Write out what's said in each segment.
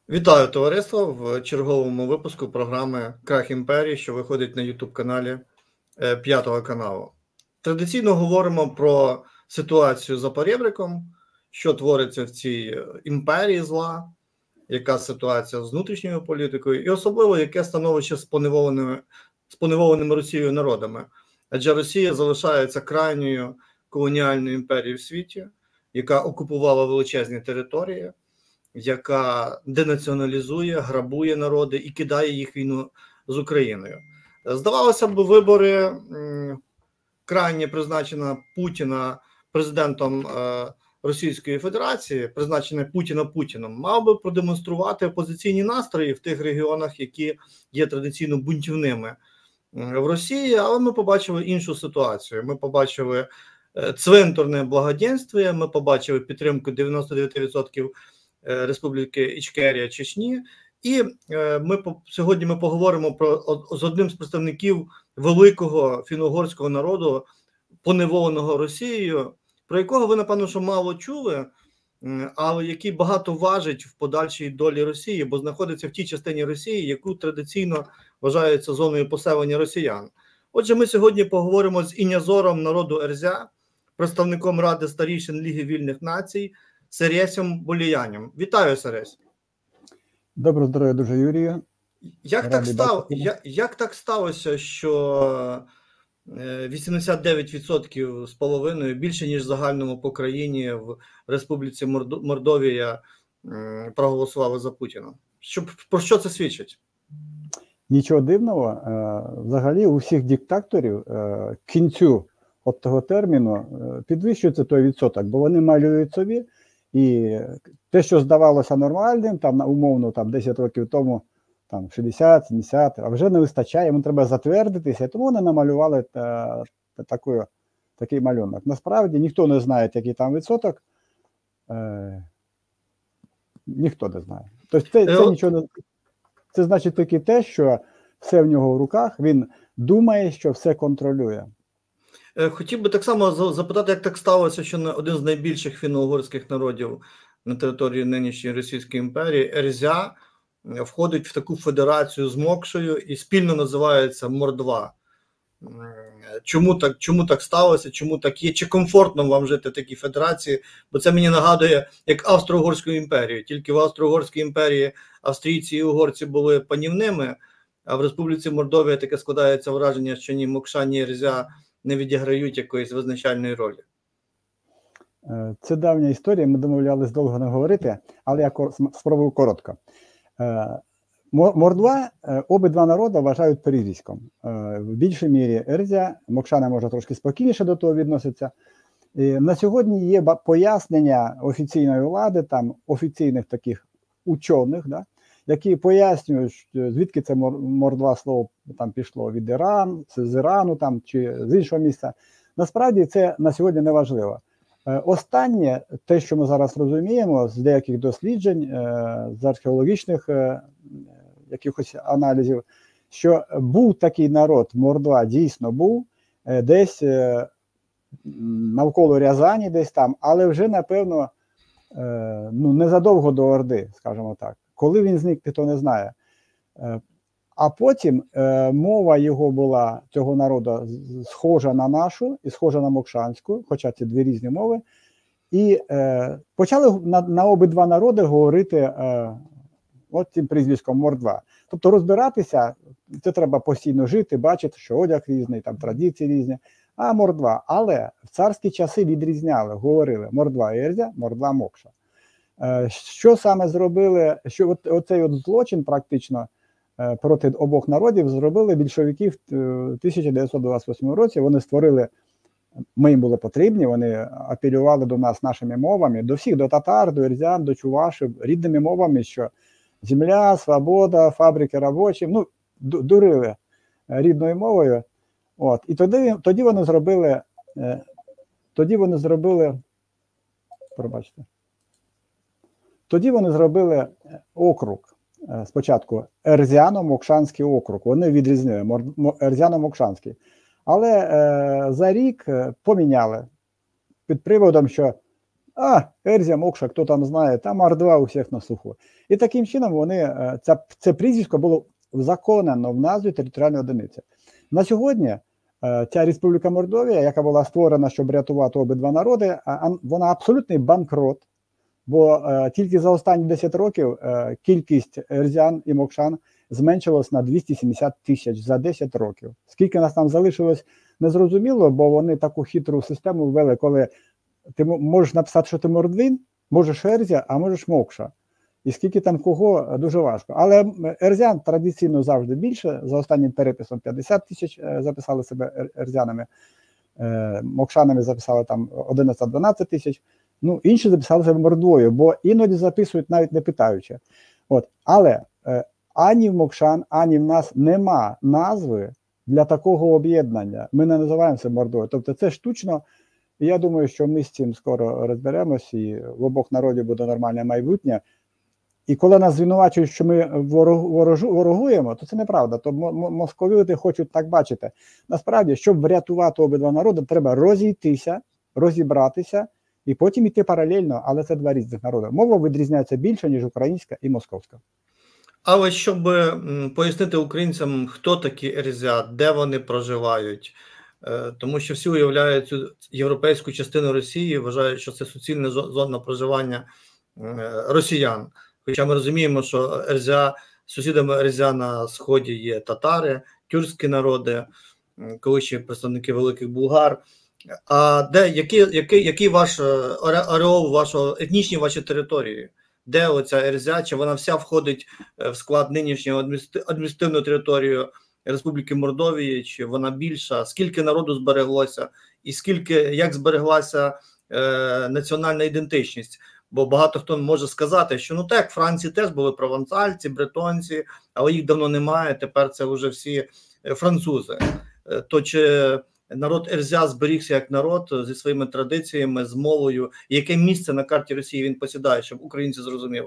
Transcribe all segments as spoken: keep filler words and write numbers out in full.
Вітаю, товариство, в черговому випуску програми «Крах імперії», що виходить на ютуб-каналі е, П'ятого каналу. Традиційно говоримо про ситуацію за поребриком, що твориться в цій імперії зла, яка ситуація з внутрішньою політикою, і особливо, яке становище з поневоленими, з поневоленими Росією народами. Адже Росія залишається крайньою колоніальною імперією в світі, яка окупувала величезні території, яка денаціоналізує, грабує народи і кидає їх війну з Україною. Здавалося б, вибори крайнє призначена Путіна президентом Російської Федерації, призначене Путіна Путіном, мав би продемонструвати опозиційні настрої в тих регіонах, які є традиційно бунтівними в Росії, але ми побачили іншу ситуацію. Ми побачили цвинтарне благоденствие, ми побачили підтримку дев'яносто дев'ять відсотків Республіки Ічкерія, Чечні, і ми сьогодні ми поговоримо про з одним з представників великого фіно-угорського народу, поневоленого Росією, про якого ви, напевно, що мало чули, але який багато важить в подальшій долі Росії, бо знаходиться в тій частині Росії, яку традиційно вважається зоною поселення росіян. Отже, ми сьогодні поговоримо з Інязором народу Ерзя, представником Ради старішин Ліги вільних націй, Сересем Буліянем. Вітаю, Сересь. Доброго здоров'я, дуже Юрію. Як так, став, як, як так сталося, що вісімдесят дев'ять відсотків з половиною, більше ніж в загальному по країні, в Республіці Мордовія проголосували за Путіна? Що, про що це свідчить? Нічого дивного. Взагалі у всіх диктаторів к кінцю от того терміну підвищується той відсоток, бо вони малюють собі, і те, що здавалося нормальним, там умовно там десять років тому, там шістдесят, сімдесят, а вже не вистачає, йому треба затвердитися, тому вони намалювали та, та, такою, такий малюнок. Насправді ніхто не знає, який там відсоток, е, ніхто не знає. Тобто це, це нічого не, це значить тільки те, що все в нього в руках, він думає, що все контролює. Хотів би так само запитати, як так сталося, що один з найбільших фіно-угорських народів на території нинішньої Російської імперії, Ерзя, входить в таку федерацію з Мокшею і спільно називається Мордва. Чому так, чому так сталося, чому так є? Чи комфортно вам жити в такій федерації? Бо це мені нагадує, як Австро-Угорську імперію. Тільки в Австро-Угорській імперії австрійці і угорці були панівними, а в Республіці Мордовія таке складається враження, що ні Мокша, ні Ерзя не відіграють якоїсь визначальної ролі. Це давня історія, ми домовлялись довго не говорити, але я спробую коротко. Мордва, обидва народи вважають перевізьком. В більшій мірі Ерзя, Мокшана може трошки спокійніше до того відноситься. І на сьогодні є пояснення офіційної влади, там офіційних таких учених, да, які пояснюють, звідки це Мордва слово там пішло від Ірану, з Ірану там, чи з іншого місця. Насправді це на сьогодні не важливо. Останнє, те, що ми зараз розуміємо з деяких досліджень, з археологічних якихось аналізів, що був такий народ, Мордва дійсно був, десь навколо Рязані, десь там, але вже, напевно, ну, незадовго до Орди, скажімо так. Коли він зник, ніхто не знає. А потім е, мова його була, цього народу, схожа на нашу і схожа на мокшанську, хоча це дві різні мови. І е, почали на, на обидва народи говорити е, от цим прізвиськом Мордва. Тобто розбиратися, це треба постійно жити, бачити, що одяг різний, там традиції різні. А Мордва. Але в царські часи відрізняли, говорили Мордва Ерзя, Мордва Мокша. Е, що саме зробили, що от, оцей от злочин практично проти обох народів зробили більшовики в тисяча дев'ятсот двадцять восьмому році. Вони створили, ми їм були потрібні, вони апелювали до нас нашими мовами, до всіх, до татар, до ерзян, до чувашів, рідними мовами, що земля, свобода, фабрики робочі, ну, дурили рідною мовою. От. І тоді, тоді вони зробили, тоді вони зробили, пробачте, тоді вони зробили округ. Спочатку Ерзяно-Мокшанський округ, вони відрізнили Ерзяно-Мокшанський. Але е, за рік поміняли під приводом, що а, Ерзя, Мокша, хто там знає, там Ар-два у всіх на слуху. І таким чином вони, це, це прізвисько було узаконено в назві територіальної одиниці. На сьогодні ця Республіка Мордовія, яка була створена, щоб рятувати обидва народи, вона абсолютний банкрот, бо тільки за останні десять років кількість ерзян і мокшан зменшилась на двісті сімдесят тисяч за десять років. Скільки нас там залишилось, незрозуміло, бо вони таку хитру систему ввели, коли ти можеш написати, що ти мордвин, можеш ерзя, а можеш мокша. І скільки там кого, дуже важко. Але ерзян традиційно завжди більше. За останнім переписом п'ятдесят тисяч записали себе ерзянами, мокшанами записали там одинадцять-дванадцять тисяч. Ну, інші записали себе мордвою, бо іноді записують навіть не питаючи. От. Але ані в мокшан, ані в нас нема назви для такого об'єднання. Ми не називаємо це мордвою. Тобто це штучно. І я думаю, що ми з цим скоро розберемось, і в обох народів буде нормальне майбутнє. І коли нас звинувачують, що ми ворожу, ворогуємо, то це неправда. То московити хочуть так бачити. Насправді, щоб врятувати обидва народи, треба розійтися, розібратися і потім йти паралельно, але це два різних народи. Мова відрізняється більше, ніж українська і московська. Але щоб пояснити українцям, хто такі ерзя, де вони проживають, тому що всі уявляють цю європейську частину Росії, вважають, що це суцільна зона проживання росіян. Хоча ми розуміємо, що ерзя, сусідами ерзя на сході є татари, тюркські народи, колишні представники великих булгар. А де, який, який, який ваш ареол, вашого, етнічні ваші території? Де оця ерзя? Чи вона вся входить в склад нинішнього адміністративної території Республіки Мордовії, чи вона більша? Скільки народу збереглося? І скільки, як збереглася е, національна ідентичність? Бо багато хто може сказати, що ну так, в Франції теж були провансальці, бретонці, але їх давно немає, тепер це вже всі французи. То чи народ ерзя зберігся як народ зі своїми традиціями, з мовою, і яке місце на карті Росії він посідає, щоб українці зрозуміли?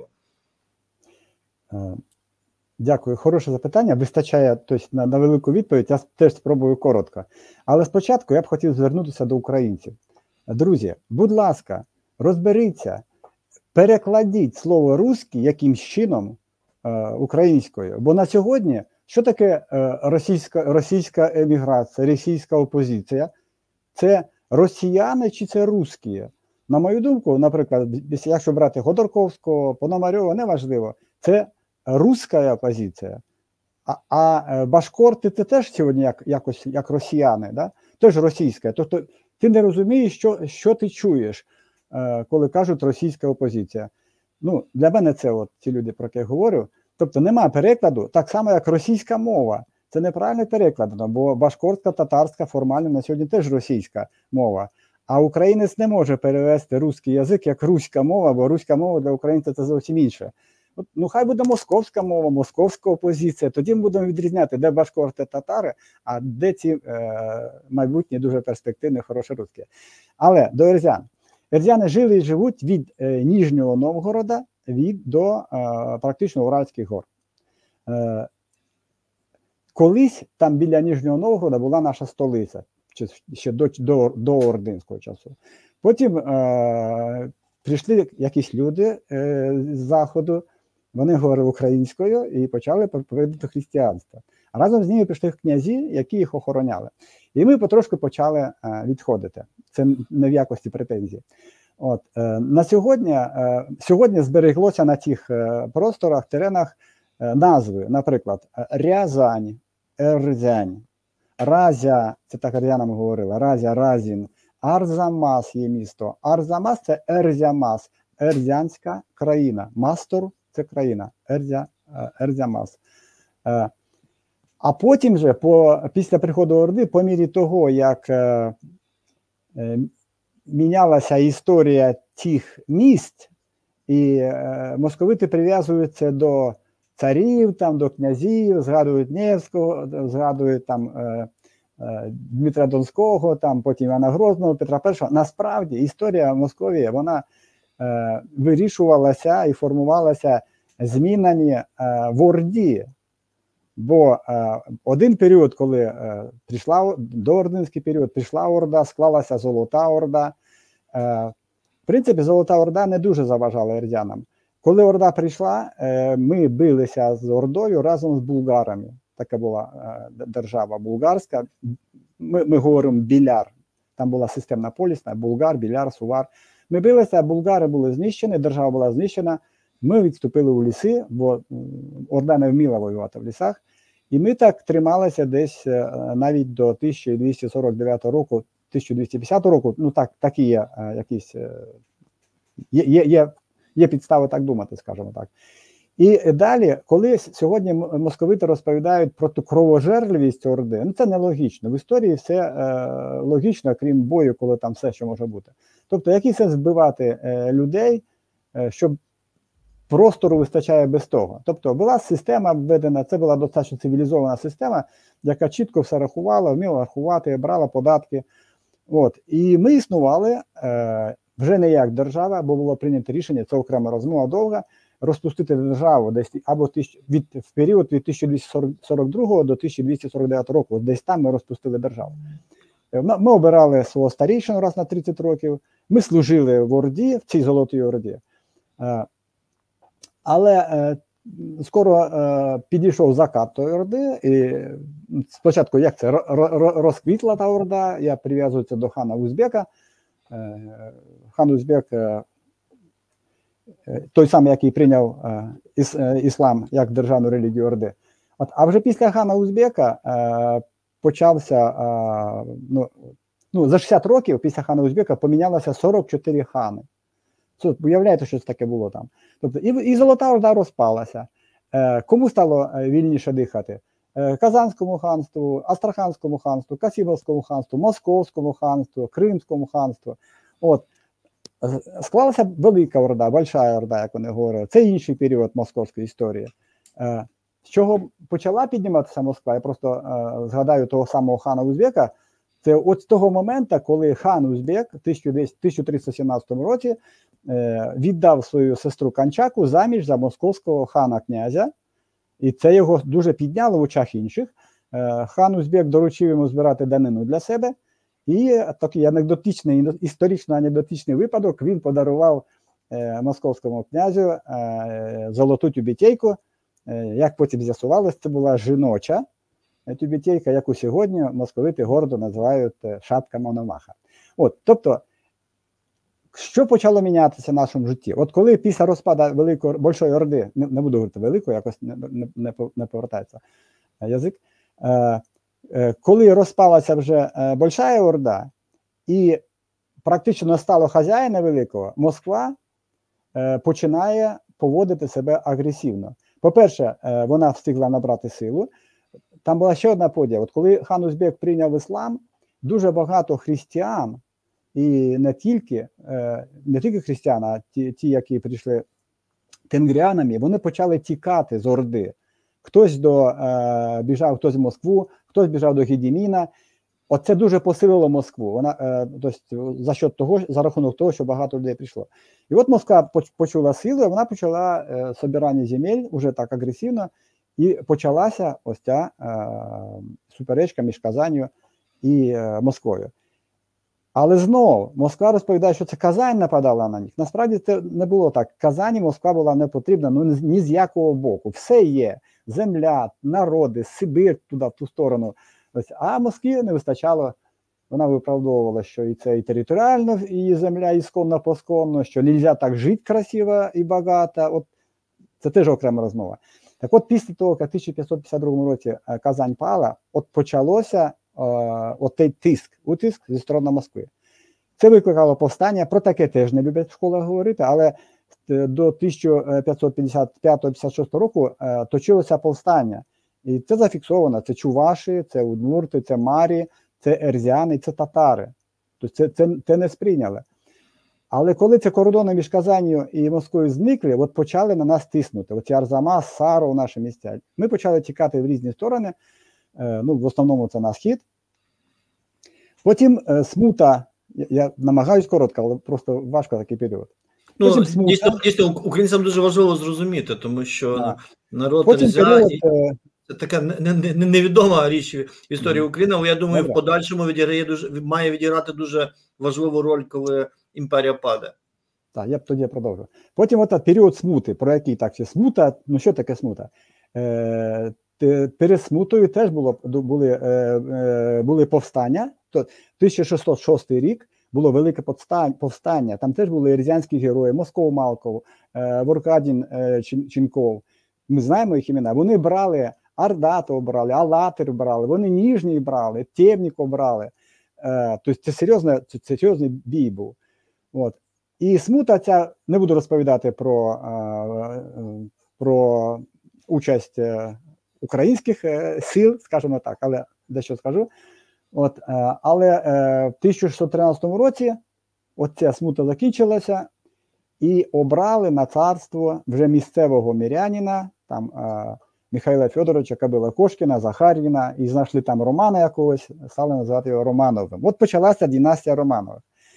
Дякую, хороше запитання. Вистачає тобто, на, на велику відповідь, я теж спробую коротко. Але спочатку я б хотів звернутися до українців. Друзі, будь ласка, розберіться, перекладіть слово «русський» якимсь чином е, українською. Бо на сьогодні, що таке е, російська, російська еміграція, російська опозиція? Це росіяни чи це русські? На мою думку, наприклад, якщо брати Ходорковського, Пономарьова, неважливо, це руська опозиція. А, а башкорти це теж сьогодні як, якось як росіяни, да? Теж російська. Тобто ти не розумієш, що, що ти чуєш, коли кажуть російська опозиція. Ну, для мене це от ті люди, про які я говорю. Тобто немає перекладу, так само як російська мова. Це неправильний переклад, бо башкортська, татарська формально на сьогодні теж російська мова. А українець не може перевести русський язик як руська мова, бо руська мова для українця це зовсім інше. От, ну хай буде московська мова, московська опозиція, тоді ми будемо відрізняти, де башкорти, татари, а де ці е, майбутні дуже перспективні, хороші русські. Але до ерзян. Ерзяни жили і живуть від е, Ніжнього Новгорода від, до е, практично Уральських гор. Е, колись там біля Ніжнього Новгорода була наша столиця, ще до, до, до Ординського часу. Потім е, прийшли якісь люди е, з Заходу, вони говорили українською і почали проповідати християнство. А разом з ними прийшли князі, які їх охороняли. І ми потрошки почали е, відходити. Це не в якості претензій. От, е, на сьогодні, е, сьогодні збереглося на цих е, просторах, теренах е, назви, наприклад, Рязань, Ерзянь, Разя, це так ар'янам говорили, Разя, Разін, Арзамас є місто. Арзамас – це Ерзямас, Ерзянська країна. Мастор – це країна, Ерзя, Ерзямас. Е, а потім же, по, після приходу Орди, по мірі того, як е, е, мінялася історія тих міст, і е, московити прив'язуються до царів, там, до князів, згадують Невського, згадують там е, е, Дмитра Донського, там, потім Івана Грозного, Петра Першого. Насправді історія Московії, вона е, вирішувалася і формувалася змінами е, в Орді. Бо е, один період, коли е, прийшла, доординський період, прийшла Орда, склалася Золота Орда, е, В принципі, Золота Орда не дуже заважала ерзянам. Коли Орда прийшла, ми билися з Ордою разом з булгарами. Така була держава булгарська. Ми, ми говоримо Біляр. Там була системна полісна, Булгар, Біляр, Сувар. Ми билися, булгари були знищені, держава була знищена. Ми відступили у ліси, бо Орда не вміла воювати в лісах. І ми так трималися десь навіть до тисяча двісті сорок дев'ятого року, тисяча двісті п'ятдесятого року. Ну так, такі є якісь, є, є, є, є підстави так думати, скажімо так. І далі, коли сьогодні московити розповідають про ту кровожерливість Орди, ну це нелогічно. В історії все е, логічно, крім бою, коли там все, що може бути. Тобто, який сенс вбивати е, людей, е, щоб простору вистачає без того. Тобто, була система введена, це була достатньо цивілізована система, яка чітко все рахувала, вміла рахувати, брала податки. От. І ми існували е, вже не як держава, бо було прийнято рішення, це окрема розмова довга, розпустити державу десь або від, в період від тисяча двісті сорок другого до тисяча двісті сорок дев'ятого року. Десь там ми розпустили державу. Ми обирали свого старішину раз на тридцять років, ми служили в Орді, в цій Золотій Орді. Але скоро підійшов закат тої Орди, і спочатку, як це, розквітла та Орда, я прив'язую це до хана Узбека. Хан Узбек, той самий, який прийняв е, іс, е, іслам як державну релігію Орди. От, а вже після хана Узбека е, почався, е, ну, ну, за шістдесят років після хана Узбека помінялося сорок чотири хани. Це, уявляєте, що це таке було там. Тобто, і, і Золота Орда розпалася. Е, кому стало вільніше дихати? Е, Казанському ханству, Астраханському ханству, Касимовському ханству, Московському ханству, Кримському ханству. От. Склалася Велика Орда, Большая Орда, як вони говорили. Це інший період московської історії. З чого почала підніматися Москва? Я просто е, згадаю того самого хана Узбека. Це от з того моменту, коли хан Узбек в тисяча триста сімнадцятому році е, віддав свою сестру Канчаку заміж за московського хана-князя. І це його дуже підняло в очах інших. Е, хан Узбек доручив йому збирати данину для себе. І такий анекдотичний, історично анекдотичний випадок, він подарував е, московському князю е, золоту тюбетейку. Е, як потім з'ясувалось, це була жіноча тюбетейка, яку сьогодні московити гордо називають шапка Мономаха. От, тобто, що почало мінятися в нашому житті? От коли після розпаду Великої Большої Орди, не, не буду говорити великої, якось не, не, не, не повертається язик, е, коли розпалася вже Большая Орда і практично стало хазяїна великого, Москва починає поводити себе агресивно. По-перше, вона встигла набрати силу. Там була ще одна подія. От коли хан Узбек прийняв іслам, дуже багато християн, і не тільки, не тільки християн, а ті, ті, які прийшли тенгріанами, вони почали тікати з Орди. Хтось до, е, біжав, хтось в Москву, хтось біжав до Гедіміна. Оце дуже посилило Москву. Вона, е, тобто, за счет того, за рахунок того, що багато людей прийшло. І от Москва почула силу, вона почала е, собирання земель уже так агресивно, і почалася ось ця е, суперечка між Казанню і е, Москвою. Але знову Москва розповідає, що це Казань нападала на них. Насправді це не було так. Казані Москва була не потрібна, ну ні з якого боку. Все є. Земля, народи, Сибир туди, в ту сторону. А Москві не вистачало. Вона виправдовувала, що і це і територіально, і земля ісконно-посконно, що не можна так жити красиво і багато. От це теж окрема розмова. Так от після того, як в тисяча п'ятсот п'ятдесят другому році Казань пала, от почалося от той тиск, утиск зі сторони Москви. Це викликало повстання, про таке теж не люблять в школах говорити, але до тисяча п'ятсот п'ятдесят п'ятого — п'ятдесят шостого року е, точилося повстання. І це зафіксовано, це чуваші, це удмурти, це марі, це ерзяни, це татари. Тобто це, це, це не сприйняли. Але коли ці кордони між Казанню і Москвою зникли, от почали на нас тиснути. Оці Арзамас, Саров, наші місця. Ми почали тікати в різні сторони, е, ну, в основному це на схід. Потім е, смута, я, я намагаюсь коротко, але просто важко такий період. Ну, дійсно, дійсно, українцям дуже важливо зрозуміти, тому що а. народ Потім Ерзя, період, це така не, не, не, невідома річ в історії України, але я думаю, Добре. в подальшому відіграє дуже, має відіграти дуже важливу роль, коли імперія паде. Так, я б тоді продовжив. Потім от період смути, про який так, чи смута, ну що таке смута? Е, перед смутою теж було, були, е, е, були повстання, то тисяча шістсот шостий рік було велике повстання, там теж були ерзянські герої, Москов Малков, е, Воркадін е, Чінков, ми знаємо їх імена, вони брали, Ардатов брали, Алатир брали, вони Ніжній брали, Темніков брали, е, тобто це, серйозне, це, це серйозний бій був. От. І смута ця, не буду розповідати про, про участь українських сил, скажімо так, але дещо скажу. От, але в тисяча шістсот тринадцятому році оця смута закінчилася і обрали на царство вже місцевого мірянина, там Михайла Федоровича Кобила-Кошкіна, Захар'їна, і знайшли там Романа якогось, стали називати його Романовим. От почалася династія Романових.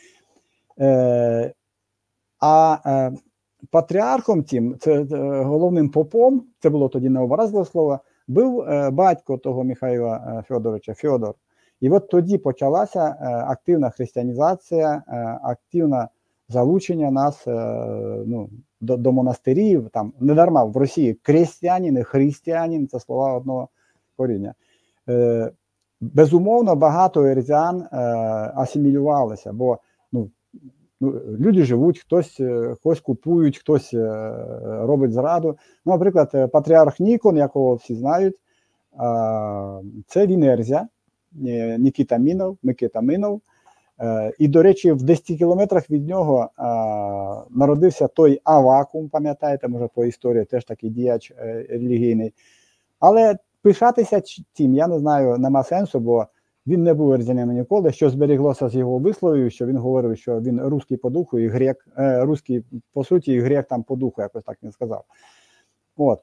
А е, патріархом тим, це е, головним попом, це було тоді необразливе слово, був е, батько того Михайла Федоровича, Федор. І от тоді почалася е, активна християнізація, е, активне залучення нас е, ну, до, до монастирів. Там недарма в Росії крестянин і християнин – це слова одного коріння. Е, безумовно, багато ерзян е, асимілювалися, бо ну, Ну, люди живуть, хтось, хтось купують, хтось робить зраду. Ну, наприклад, патріарх Нікон, якого всі знають, це він ерзя, Нікіта Мінов, Микита Мінов. І, до речі, в десяти кілометрах від нього народився той Авакум, пам'ятаєте, може по історії, теж такий діяч релігійний. Але пишатися тим, я не знаю, нема сенсу, бо він не був ерзянином ніколи, що зберіглося з його висловів, що він говорив, що він русський по духу і грек, е, русський по суті і грек там по духу, якось так він сказав. От.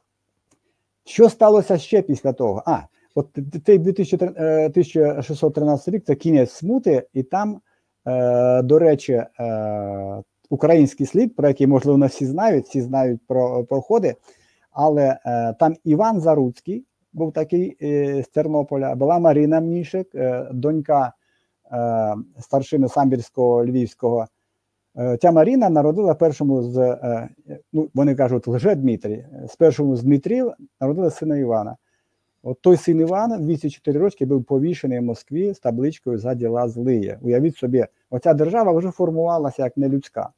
Що сталося ще після того? А, от цей тисяча шістсот тринадцятий рік, це кінець смути, і там, е, до речі, е, український слід, про який, можливо, не всі знають, всі знають про проходи, але е, там Іван Заруцький, був такий е, з Тернополя, була Марина Мнішек, е, донька е, старшини Самбірського, Львівського. Е, ця Марина народила першому з, е, ну, вони кажуть, лже-Дмитрій, з першому з Дмитрів народила сина Івана. От той син Івана в двадцять чотири роки був повішений в Москві з табличкою «За діла злиє». Уявіть собі, оця держава вже формувалася як нелюдська.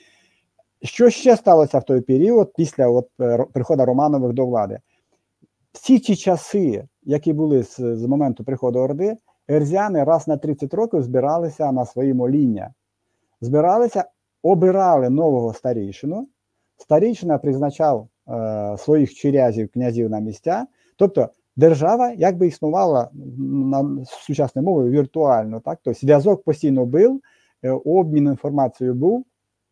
Що ще сталося в той період, після от, приходу Романових до влади? Всі ті часи, які були з, з моменту приходу Орди, ерзяни раз на тридцять років збиралися на свої моління. Збиралися, обирали нового старійшину, старійшина призначав е, своїх чирязів, князів на місця. Тобто держава якби існувала на сучасною мовою віртуально. Так? Тобто зв'язок постійно був, е, обмін інформацією був.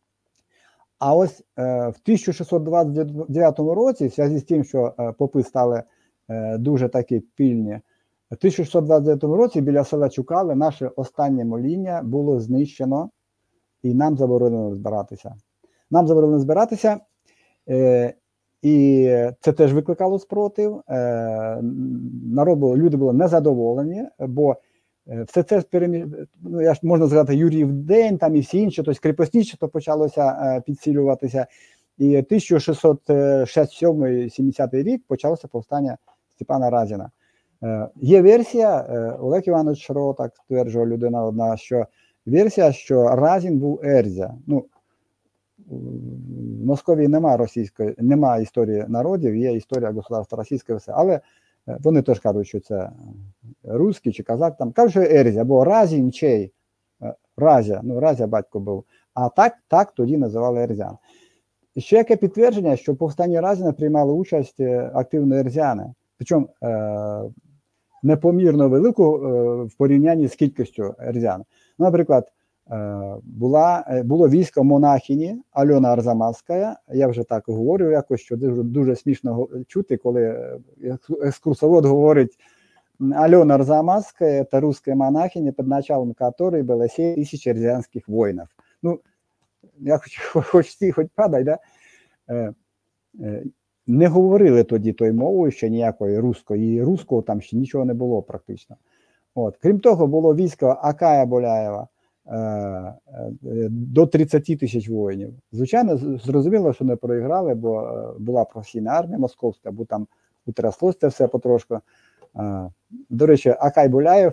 А ось е, в тисяча шістсот двадцять дев'ятому році, в зв'язку з тим, що е, попи стали е, дуже такі пільні, в тисяча шістсот двадцять дев'ятому році біля села Чукали наше останнє моління було знищено і нам заборонено збиратися. Нам заборонено збиратися, е, і це теж викликало спротив. Е, народ було, люди були незадоволені, бо все це, ну, я ж можна згадати, Юріїв день там і всі інші, тобто кріпосніше почалося е, підсилюватися. І тисяча шістсот шістдесят сьомий — сімдесятий рік почалося повстання Степана Разіна. Е, є версія, е, Олег Іванович Шро так стверджував, людина одна, що версія, що Разін був ерзя. Ну, в Московії немає російської, немає історії народів, є історія государства російське, все, але вони теж кажуть, що це русський чи казак, там кажуть, що ерзя, або Разін чей, Разя, ну Разя батько був, а так, так тоді називали ерзян. Ще яке підтвердження, що в повстанні Разіна приймали участь активно ерзяни, причому е, непомірно велику е, в порівнянні з кількістю ерзян. Ну, наприклад, е, була, було військо монахині Альона Арзамасська, я вже так говорю якось, що дуже, дуже смішно чути, коли екскурсовод говорить: Алена Арзамасская – это русская монахиня, под началом которой было семь тысяч эрзянских воинов. Ну, я хоч, хоч стій, хоч падай, да? Е, е, не говорили тоді тою мовою ще ніякої руської, і руського там ще нічого не було практично. От. Крім того, було військо Акая Боляєва, до тридцяти тисяч воїнів. Звичайно, зрозуміло, що не проіграли, бо була професійна армія московська, бо там утряслося це все потрошку. До речі, Акай Буляєв,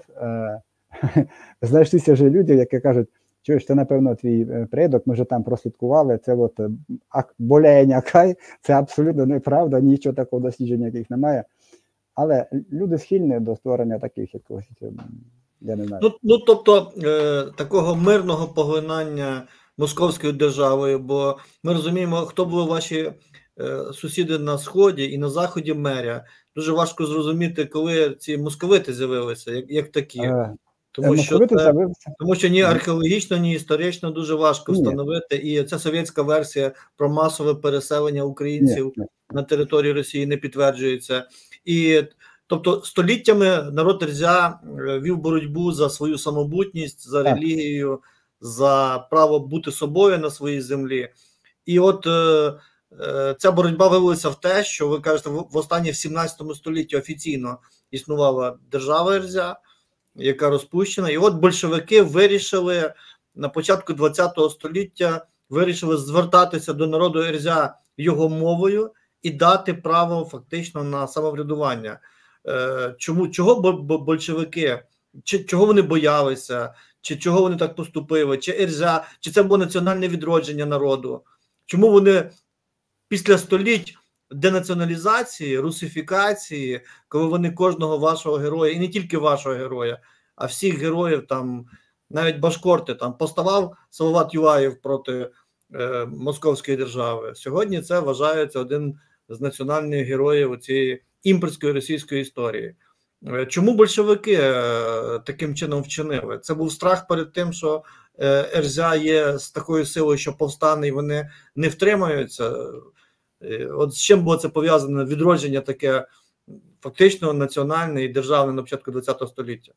знайшлися вже люди, які кажуть, чуєш, це, напевно, твій предок, ми вже там прослідкували, це от Буляєнь Акай, це абсолютно неправда, нічого такого дослідження яких немає. Але люди схильні до створення таких якогось, я не знаю. Ну, ну тобто, е, такого мирного поглинання московською державою, бо ми розуміємо, хто були ваші е, сусіди на Сході і на Заході меря. Дуже важко зрозуміти, коли ці московити з'явилися, як, як такі. Е, Тому що, це, з'явився. тому що ні археологічно, ні історично дуже важко ні. встановити. І ця совєтська версія про масове переселення українців ні, ні. на території Росії не підтверджується. І тобто століттями народ Ерзя вів боротьбу за свою самобутність, за релігію, за право бути собою на своїй землі. І от е, е, ця боротьба вилилася в те, що ви кажете, в, в останнє в сімнадцятому столітті офіційно існувала держава Ерзя, яка розпущена. І от большевики вирішили на початку ХХ століття вирішили звертатися до народу Ерзя його мовою і дати право фактично на самоврядування. Чому, чого большевики, чи чого вони боялися, чи чого вони так поступили, чи Ерзя, чи це було національне відродження народу? Чому вони після століть денаціоналізації, русифікації, коли вони кожного вашого героя, і не тільки вашого героя, а всіх героїв, там, навіть башкорти, там, поставав Салават Юлаєв проти е, Московської держави. Сьогодні це вважається один з національних героїв цієї імперської російської історії. Чому большевики таким чином вчинили? Це був страх перед тим, що Ерзя є з такою силою, що повстане і вони не втримаються. От з чим було це пов'язане відродження таке фактично національне і державне на початку ХХ століття?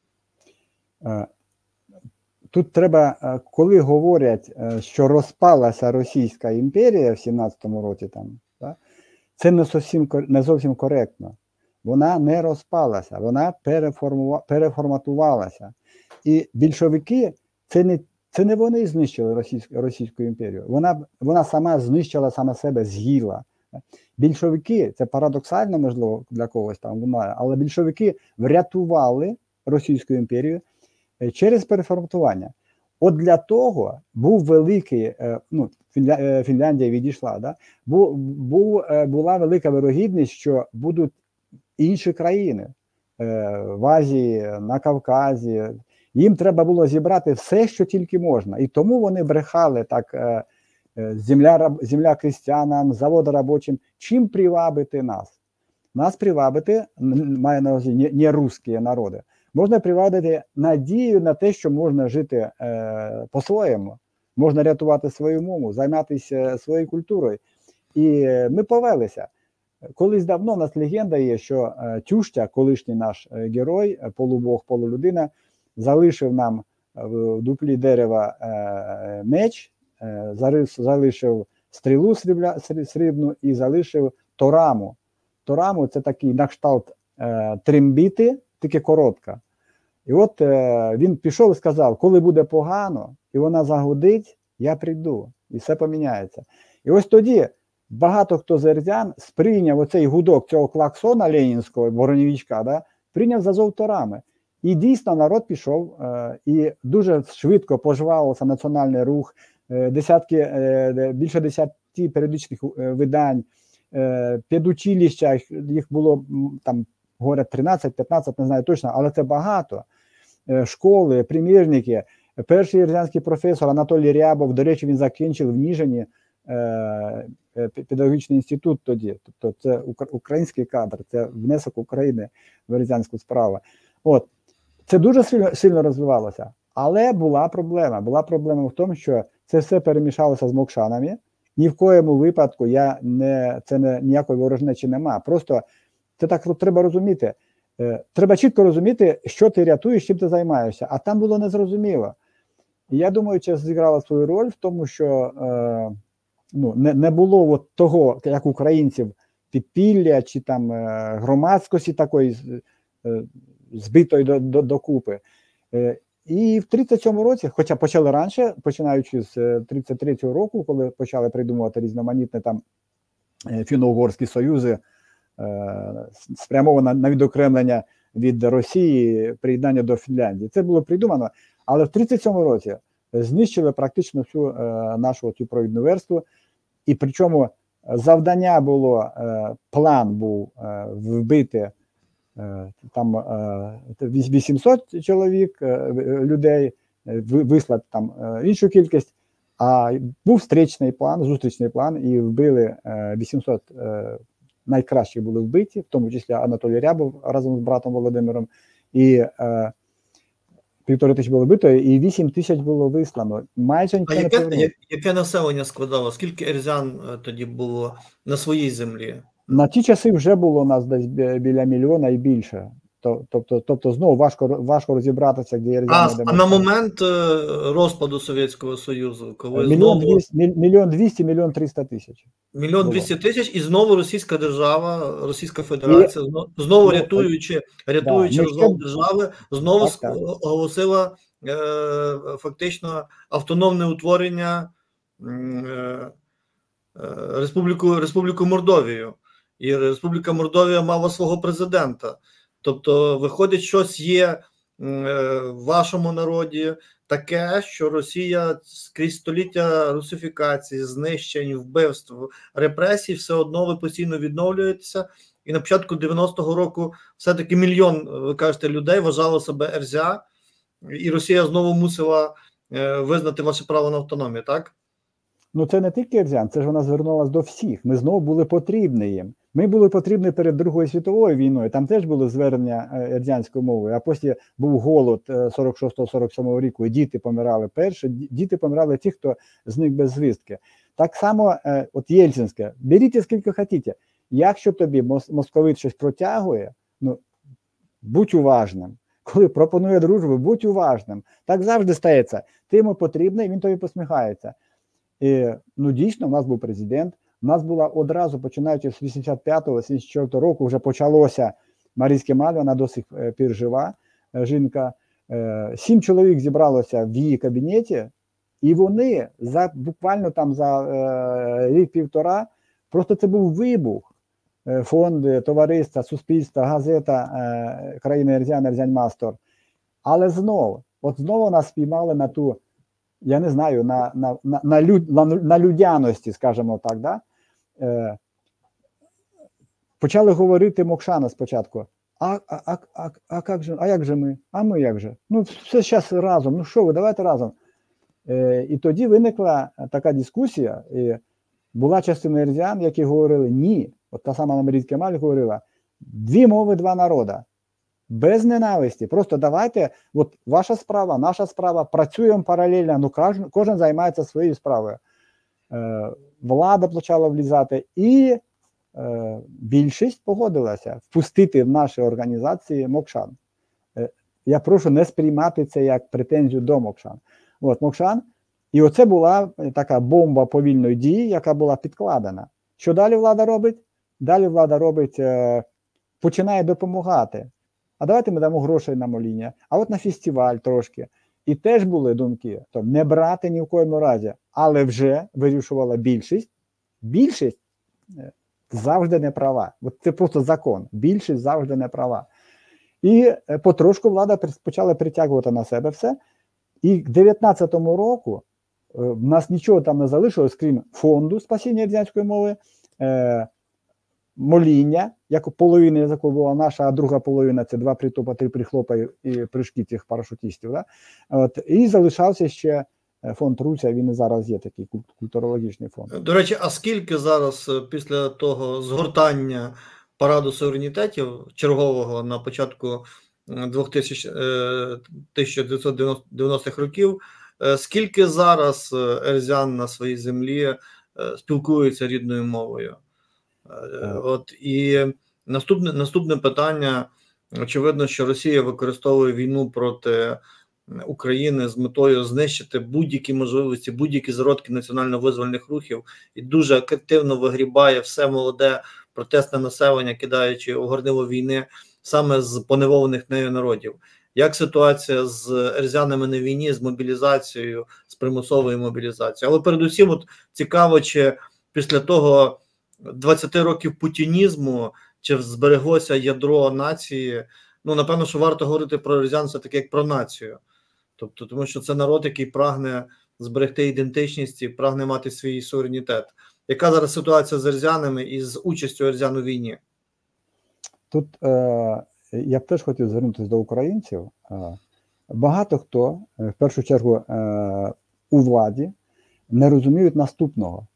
Тут треба, коли говорять, що розпалася Російська імперія в сімнадцятому році, там, це не зовсім, не зовсім коректно. Вона не розпалася, вона переформатувалася. І більшовики, це не, це не вони знищили Російську, Російську імперію, вона, вона сама знищила саме себе, з'їла. Більшовики, це парадоксально, можливо, для когось там вона, але більшовики врятували Російську імперію через переформатування. От для того був великий, ну, Фінля, Фінляндія відійшла, да? Бу, бу, була велика вирогідність, що будуть інші країни в Азії, на Кавказі. Їм треба було зібрати все, що тільки можна. І тому вони брехали так, земля, земля крістянам, заводи робочим. Чим привабити нас? Нас привабити, має на увазі не, не русські народи, можна привабити надію на те, що можна жити е, по-своєму, можна рятувати свою мову, займатися своєю культурою. І ми повелися. Колись давно у нас легенда є, що е, Тюща, колишній наш е, герой, полубог, полулюдина, залишив нам в дуплі дерева е, меч, е, залишив стрілу срібля, срібну і залишив тораму. Тораму – це такий на кшталт е, трембіти, тільки коротка. І от е, він пішов і сказав, коли буде погано, і вона загудить, я прийду, і все поміняється. І ось тоді багато хто з ерзян сприйняв оцей гудок цього клаксона ленінського, броневичка, да, прийняв за зов торами. І дійсно народ пішов, е, і дуже швидко пожвавився національний рух, е, десятки, е, більше десяти періодичних е, видань, е, педучилища, їх було там, говорять, тринадцять-п'ятнадцять, не знаю точно, але це багато. Е, школи, примірники. Перший ерзянський професор Анатолій Рябов, до речі, він закінчив в Ніжині е, педагогічний інститут тоді. Тобто це український кадр, це внесок України в ерзянську справу. От. Це дуже сильно, сильно розвивалося, але була проблема. Була проблема в тому, що це все перемішалося з мокшанами. Ні в коєму випадку я не, це не, ніякої ворожнечі нема. Просто це так треба розуміти. Е, треба чітко розуміти, що ти рятуєш, чим ти займаєшся. А там було незрозуміло. І я думаю, це зіграло свою роль в тому, що е, ну, не, не було от того, як українців, підпілля чи там е, громадськості такої е, збитої до, до, до купи. Е, І в тридцять сьомому році, хоча почали раніше, починаючи з тридцять третього року, коли почали придумувати різноманітні там фіно-угорські союзи, спрямовано на відокремлення від Росії, приєднання до Фінляндії. Це було придумано, але в тридцять сьомому році знищили практично всю нашу цю провідну версту, і причому завдання було, план був вбити там вісімсот чоловік, людей, вислати там іншу кількість, а був зустрічний план, зустрічний план, і вбили вісімсот найкращих були вбиті, в тому числі Анатолій Рябов разом з братом Володимиром, і півтори тисячі було вбито, і вісім тисяч було вислано. Майже ніхто а не яке, яке, яке населення складало? Скільки ерзян тоді було на своїй землі? На ті часи вже було у нас десь біля мільйона і більше. Тобто, тобто знову важко, важко розібратися, де ерзяни. А, а на момент розпаду Совєтського Союзу? Коли мільйон, знову... двісті, мільйон двісті, мільйон триста тисяч. Мільйон двісті тисяч, і знову Російська держава, Російська Федерація, і... знову ну, рятуючи, рятуючи да, знову ще... держави, знову так, так. оголосила е, фактично автономне утворення е, Республіку, Республіку Мордовію. І Республіка Мордовія мала свого президента. Тобто, виходить, щось є в вашому народі таке, що Росія скрізь століття русифікації, знищень, вбивств, репресій, все одно ви постійно відновлюєтеся. І на початку дев'яностого року все-таки мільйон, ви кажете, людей вважало себе ерзя, і Росія знову мусила визнати ваше право на автономію, так? Ну це не тільки ерзян, це ж вона звернулася до всіх. Ми знову були потрібні їм. Ми були потрібні перед Другою світовою війною, там теж були звернення ерзянською мовою, а потім був голод сорок шостого сорок сьомого року, і діти помирали перші, діти помирали ті, хто зник без звістки. Так само, от Єльцинське, беріть скільки хочете, якщо тобі московит щось протягує, ну, будь уважним. Коли пропонує дружбу, будь уважним. Так завжди стається. Ти йому потрібний, він тобі посміхається. І, ну, дійсно, в нас був президент. У нас була одразу, починаючи з вісімдесят п'ятого вісімдесят четвертого року, вже почалося Марійське Мальва, вона до сих пір жива жінка. Сім чоловік зібралося в її кабінеті, і вони за буквально там за е, рік-півтора, просто це був вибух. Фонди, товариства, суспільства, газета е, країни Ерзян, Ерзянь-Мастор. Але знову, от знову нас спіймали на ту, я не знаю, на, на, на, на, люд, на, на людяності, скажімо так, да? Е, почали говорити Мокшана спочатку. А, а, а, а, а, як же, а як же ми? А ми як же? Ну, все зараз разом, ну що ви, давайте разом. Е, і тоді виникла така дискусія, і була частина ерзян, які говорили, ні, от та сама Марійська Мальва говорила, дві мови, два народа. Без ненависті. Просто давайте, от ваша справа, наша справа, працюємо паралельно, ну кожен, кожен займається своєю справою. Е, влада почала влізати, і е, більшість погодилася впустити в наші організації Мокшан. Е, я прошу не сприймати це як претензію до Мокшан. От Мокшан, і оце була така бомба повільної дії, яка була підкладена. Що далі влада робить? Далі влада робить, е, починає допомагати. А давайте ми дамо грошей на моління, а от на фестиваль трошки. І теж були думки, то не брати ні в коєму разі, але вже вирішувала більшість. Більшість завжди не права. От це просто закон. Більшість завжди не права. І потрошку влада почала притягувати на себе все. І к дев'ятнадцятому року в нас нічого там не залишилось, крім фонду спасіння ерзянської мови, моління, як половина якого була наша, а друга половина це два притопа, три прихлопа і прыжки цих парашутистів. Да? От, і залишався ще фонд Руся, він і зараз є такий культурологічний фонд. До речі, а скільки зараз після того згортання параду суверенітетів чергового на початку тисяча дев'ятсот дев'яностих років, скільки зараз ерзян на своїй землі спілкуються рідною мовою? От і наступне наступне питання. Очевидно, що Росія використовує війну проти України з метою знищити будь-які можливості, будь-які зародки національно-визвольних рухів, і дуже активно вигрібає все молоде протестне населення, кидаючи у горнило війни саме з поневолених нею народів. як ситуація з ерзянами на війні, з мобілізацією, з примусовою мобілізацією. Але передусім от цікаво, чи після того двадцяти років путінізму, чи збереглося ядро нації. Ну, напевно, що варто говорити про ерзян все-таки як про націю. Тобто, тому що це народ, який прагне зберегти ідентичність і прагне мати свій суверенітет. Яка зараз ситуація з ерзянами і з участю ерзян у війні? Тут е, я б теж хотів звернутися до українців. Е, багато хто, в першу чергу е, у владі, не розуміють наступного.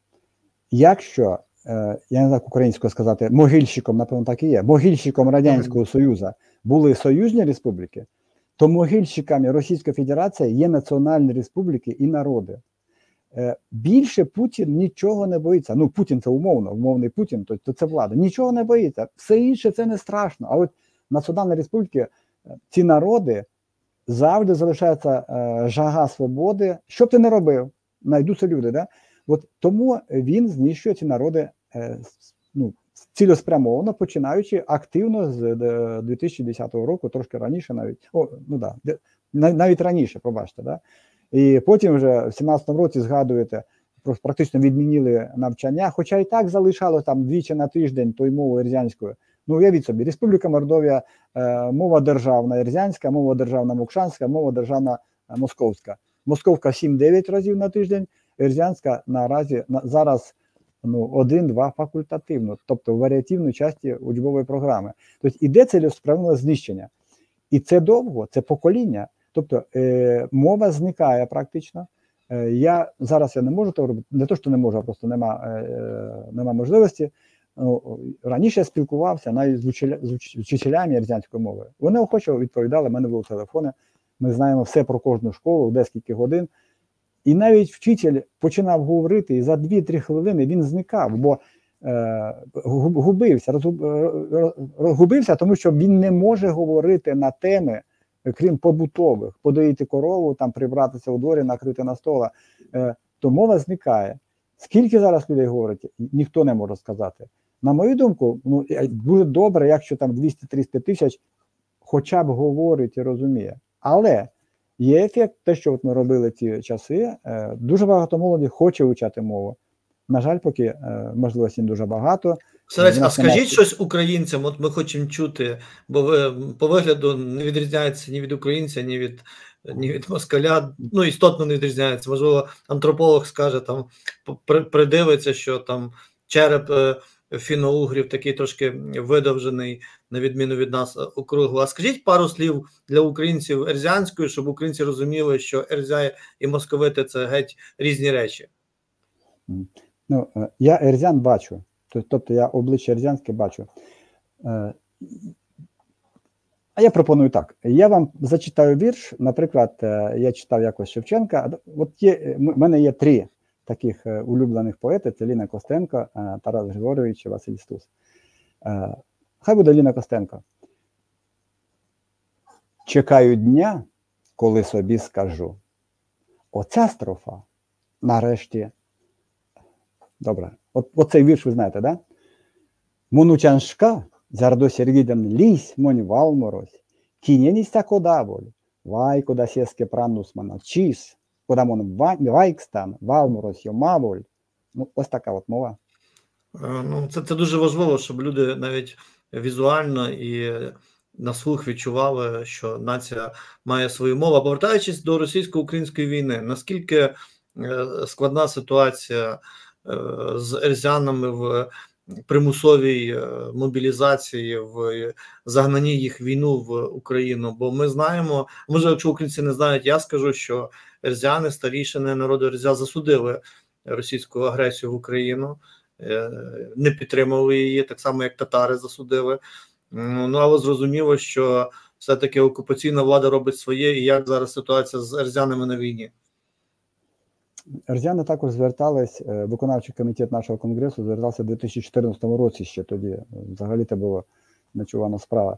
Якщо, е, я не знаю, як українською сказати, могильщиком, напевно, так і є, могильщиком Радянського Союзу були союзні республіки, то могильщиками Російської Федерації є національні республіки і народи. Е, більше Путін нічого не боїться. Ну, Путін це умовно, умовний Путін, то, то це влада. Нічого не боїться. Все інше це не страшно. А от національні республіки, ці народи, завжди залишається е, жага свободи. Що б ти не робив, знайдуться люди, да? От тому він знищує ці народи е, ну, цілеспрямовано, починаючи активно з дві тисячі десятого року, трошки раніше навіть, о, ну да, навіть раніше, пробачте, да? І потім вже в сімнадцятому році, згадуєте, практично відмінили навчання, хоча і так залишало там двічі на тиждень той мову ерзянською. Ну, уявіть собі, Республіка Мордовія, е, мова державна ерзянська, мова державна мокшанська, мова державна московська. Московська сім-дев'ять разів на тиждень, ерзянська наразі на, зараз ну, один-два факультативно, тобто в варіативній часті учбової програми. Тобто іде цілеспрямоване знищення. І це довго, це покоління. Тобто е, мова зникає практично. Е, я зараз я не можу того робити, не то, що не можу, а просто нема, е, нема можливості. Ну, раніше я спілкувався навіть з, учеля, з вчителями ерзянської мови. Вони охоче відповідали, в мене були телефони, ми знаємо все про кожну школу, де скільки годин. І навіть вчитель починав говорити, і за дві-три хвилини він зникав, бо е, губився, розгуб, розгубився, тому що він не може говорити на теми, крім побутових, подоїти корову, там прибратися у дворі, накрити на стола, е, то мова зникає. Скільки зараз людей говорить, ніхто не може сказати. На мою думку, ну, дуже добре, якщо там двісті-триста тисяч хоча б говорить і розуміє. Але є ефект, те, що от ми робили ці часи, е, дуже багато молоді хоче вивчати мову. На жаль, поки е, можливостей дуже багато. Сергій, а скажіть немає... щось українцям, от ми хочемо чути, бо ви по вигляду не відрізняється ні від українця, ні від, ні від москаля, ну істотно не відрізняється. Можливо, антрополог скаже, там, придивиться, що там череп фіно-угрів такий трошки видовжений, на відміну від нас, округло. А скажіть пару слів для українців ерзянською, щоб українці розуміли, що ерзя і московити – це геть різні речі. Ну, я ерзян бачу. Тобто я обличчя ерзянське бачу. А я пропоную так. Я вам зачитаю вірш. Наприклад, я читав якось Шевченка. От є, в мене є три таких улюблених поети. Це Ліна Костенко, Тарас Григорович і Василь Стус. Хай буде Ліна Костенко. Чекаю дня, коли собі скажу. Оця строфа нарешті. Добре. От, оцей вірш ви знаєте, да? Монучаншка, зярдо Сергідан лісь, монь валморось, кінєніся кода воль, вай кода сєске пранусмана, чіс, кода мон вайкстан, валморось йомаволь. Ну, ось така от мова. Ну, це, це дуже важливо, щоб люди навіть візуально і на слух відчували, що нація має свою мову. Повертаючись до російсько-української війни, наскільки складна ситуація з ерзянами в примусовій мобілізації, в загнанні їх війну в Україну, бо ми знаємо, може, якщо українці не знають, я скажу, що ерзяни, старішини народу ерзя засудили російську агресію в Україну, не підтримували її, так само як татари засудили. Ну, але зрозуміло, що все-таки окупаційна влада робить своє, і як зараз ситуація з ерзянами на війні? Ерзяни також звертались, виконавчий комітет нашого конгресу звертався в дві тисячі чотирнадцятому році ще тоді, взагалі це була нечувана справа.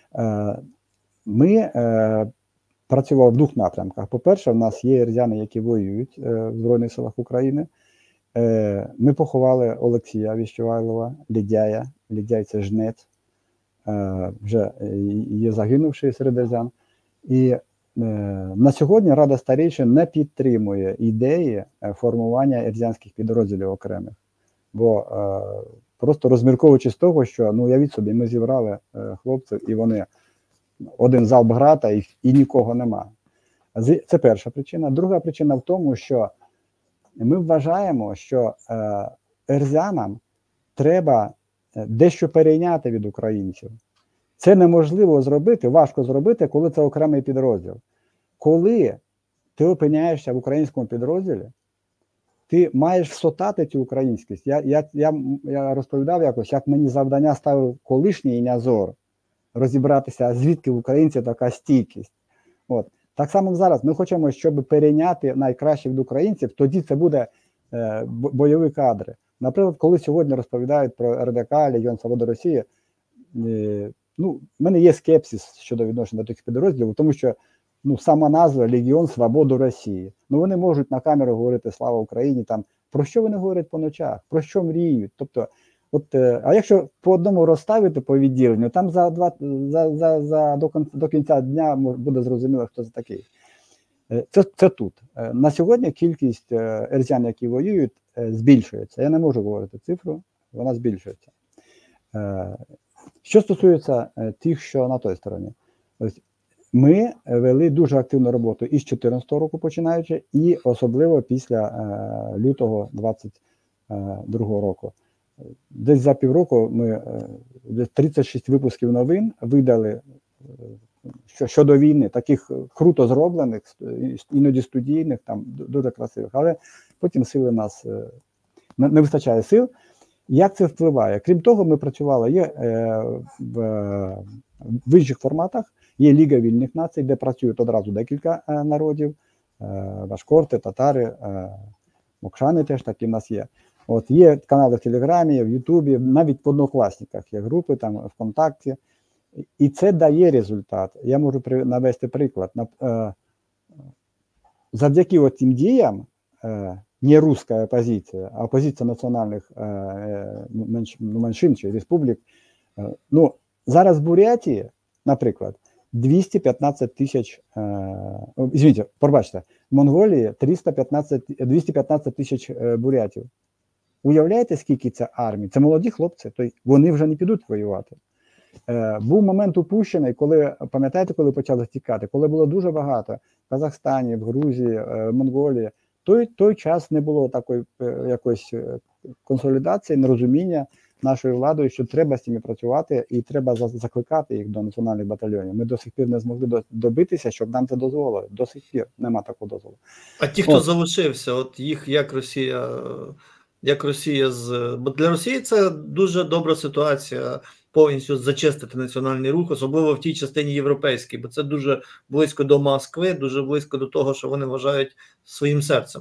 Ми працювали в двох напрямках. По-перше, в нас є ерзяни, які воюють в Збройних силах України. Ми поховали Олексія Віщевайлова, Лідяя, Лідяй це жнець, вже є загинувший серед ерзян. І е, на сьогодні Рада старейшин не підтримує ідеї формування ерзянських підрозділів окремих. Бо е, просто розмірковуючи з того, що, ну, уявіть собі, ми зібрали е, хлопців, і вони один залп грата, і, і нікого нема. Це перша причина. Друга причина в тому, що ми вважаємо, що е, ерзянам треба дещо перейняти від українців. Це неможливо зробити, важко зробити, коли це окремий підрозділ. Коли ти опиняєшся в українському підрозділі, ти маєш всотати цю українськість. Я, я, я, я розповідав якось, як мені завдання ставив колишній Інязор розібратися, звідки в українців така стійкість. От. Так само зараз ми хочемо, щоб перейняти найкращих від українців, тоді це буде е, бойові кадри. Наприклад, коли сьогодні розповідають про РДК, Легіон Свободи Росії, е, ну, в мене є скепсис щодо відношення до таких підрозділів, тому що ну, сама назва Легіон Свободи Росії. Ну, вони можуть на камеру говорити «Слава Україні», там, про що вони говорять по ночах, про що мріють. Тобто, от, е, а якщо по одному розставити по відділенню, там за два, за, за, за, до, до кінця дня буде зрозуміло, хто це такий. Е, це, це тут. Е, на сьогодні кількість е, ерзян, які воюють, е, збільшується. Я не можу говорити цифру, вона збільшується. Е, що стосується е, тих, що на той стороні. Ось, ми вели дуже активну роботу із дві тисячі чотирнадцятого року починаючи, і особливо після е, лютого двадцять другого року. Десь за півроку ми е, тридцять шість випусків новин видали е, що, щодо війни, таких круто зроблених, іноді студійних, там дуже красивих, але потім сили нас е, не, не вистачає сил. Як це впливає? Крім того, ми працювали є е, в, в інших форматах. Є Ліга вільних націй, де працюють одразу декілька е, народів, е, башкорти, татари, е, мокшани теж такі в нас є. От є канали в Телеграмі, в Ютубі, навіть в Однокласниках є групи, там ВКонтакті. І це дає результат. Я можу при, навести приклад. Е, завдяки цим діям е, не руська опозиція, а опозиція національних е, менш, меншин чи республік. Е, ну, зараз в Бурятії, наприклад, двісті п'ятнадцять тисяч, е, извините, пробачте, в Монголії триста п'ятнадцять, двісті п'ятнадцять тисяч е, бурятів. Уявляєте, скільки це армії? Це молоді хлопці, то вони вже не підуть воювати. Е, був момент упущений, коли, пам'ятаєте, коли почали тікати, коли було дуже багато в Казахстані, в Грузії, е, в Монголії, той, той час не було такої е, якоїсь консолідації, нерозуміння нашою владою, що треба з ними працювати і треба закликати їх до національних батальйонів. Ми до сих пір не змогли добитися, щоб нам це дозволили. До сих пір нема такого дозволу. А ті, хто от залишився, от їх як Росія, як Росія з... Бо для Росії це дуже добра ситуація повністю зачистити національний рух, особливо в тій частині європейській, бо це дуже близько до Москви, дуже близько до того, що вони вважають своїм серцем.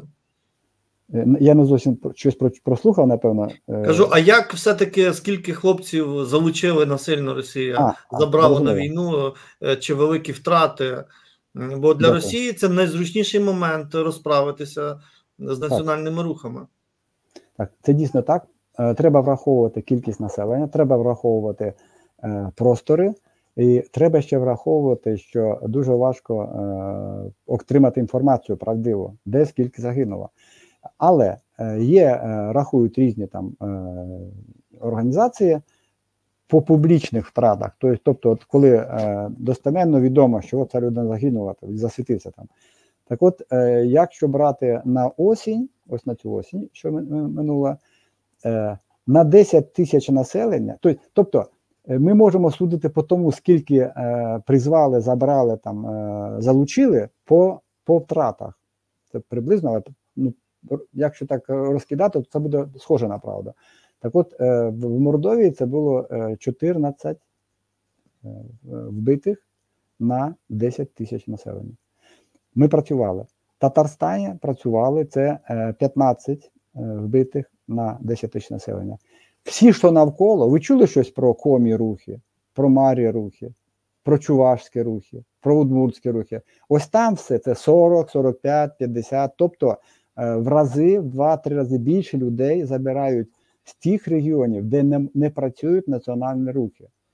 Я не зовсім щось прослухав, напевно. Кажу, а як все-таки, скільки хлопців залучили насильно Росія, а, забрала а, на війну, чи великі втрати? Бо для Дякую. Росії це найзручніший момент розправитися з національними так. рухами. Так, це дійсно так. Треба враховувати кількість населення, треба враховувати е, простори, і треба ще враховувати, що дуже важко е, отримати інформацію правдиву, де скільки загинуло. Але е, є, е, рахують різні там е, організації по публічних втратах. Тобто, тобто от коли е, достеменно відомо, що ця людина загинула, то засвітився там. Так от, е, якщо брати на осінь, ось на цю осінь, що минула, е, на десять тисяч населення, то, тобто ми можемо судити по тому, скільки е, призвали, забрали, там, е, залучили по, по втратах. Це приблизно, але ну, якщо так розкидати, то це буде схоже на правду. Так от, е, в Мордовії це було чотирнадцять е, вбитих на десять тисяч населення. Ми працювали. В Татарстані працювали, це е, п'ятнадцять е, вбитих на десять тисяч населення. Всі, що навколо, ви чули щось про комі рухи, про марі рухи, про чувашські рухи, про удмуртські рухи? Ось там все це сорок, сорок п'ять, п'ятдесят, тобто е, в рази, в два-три рази більше людей забирають з тих регіонів, де не, не працюють національні рухи.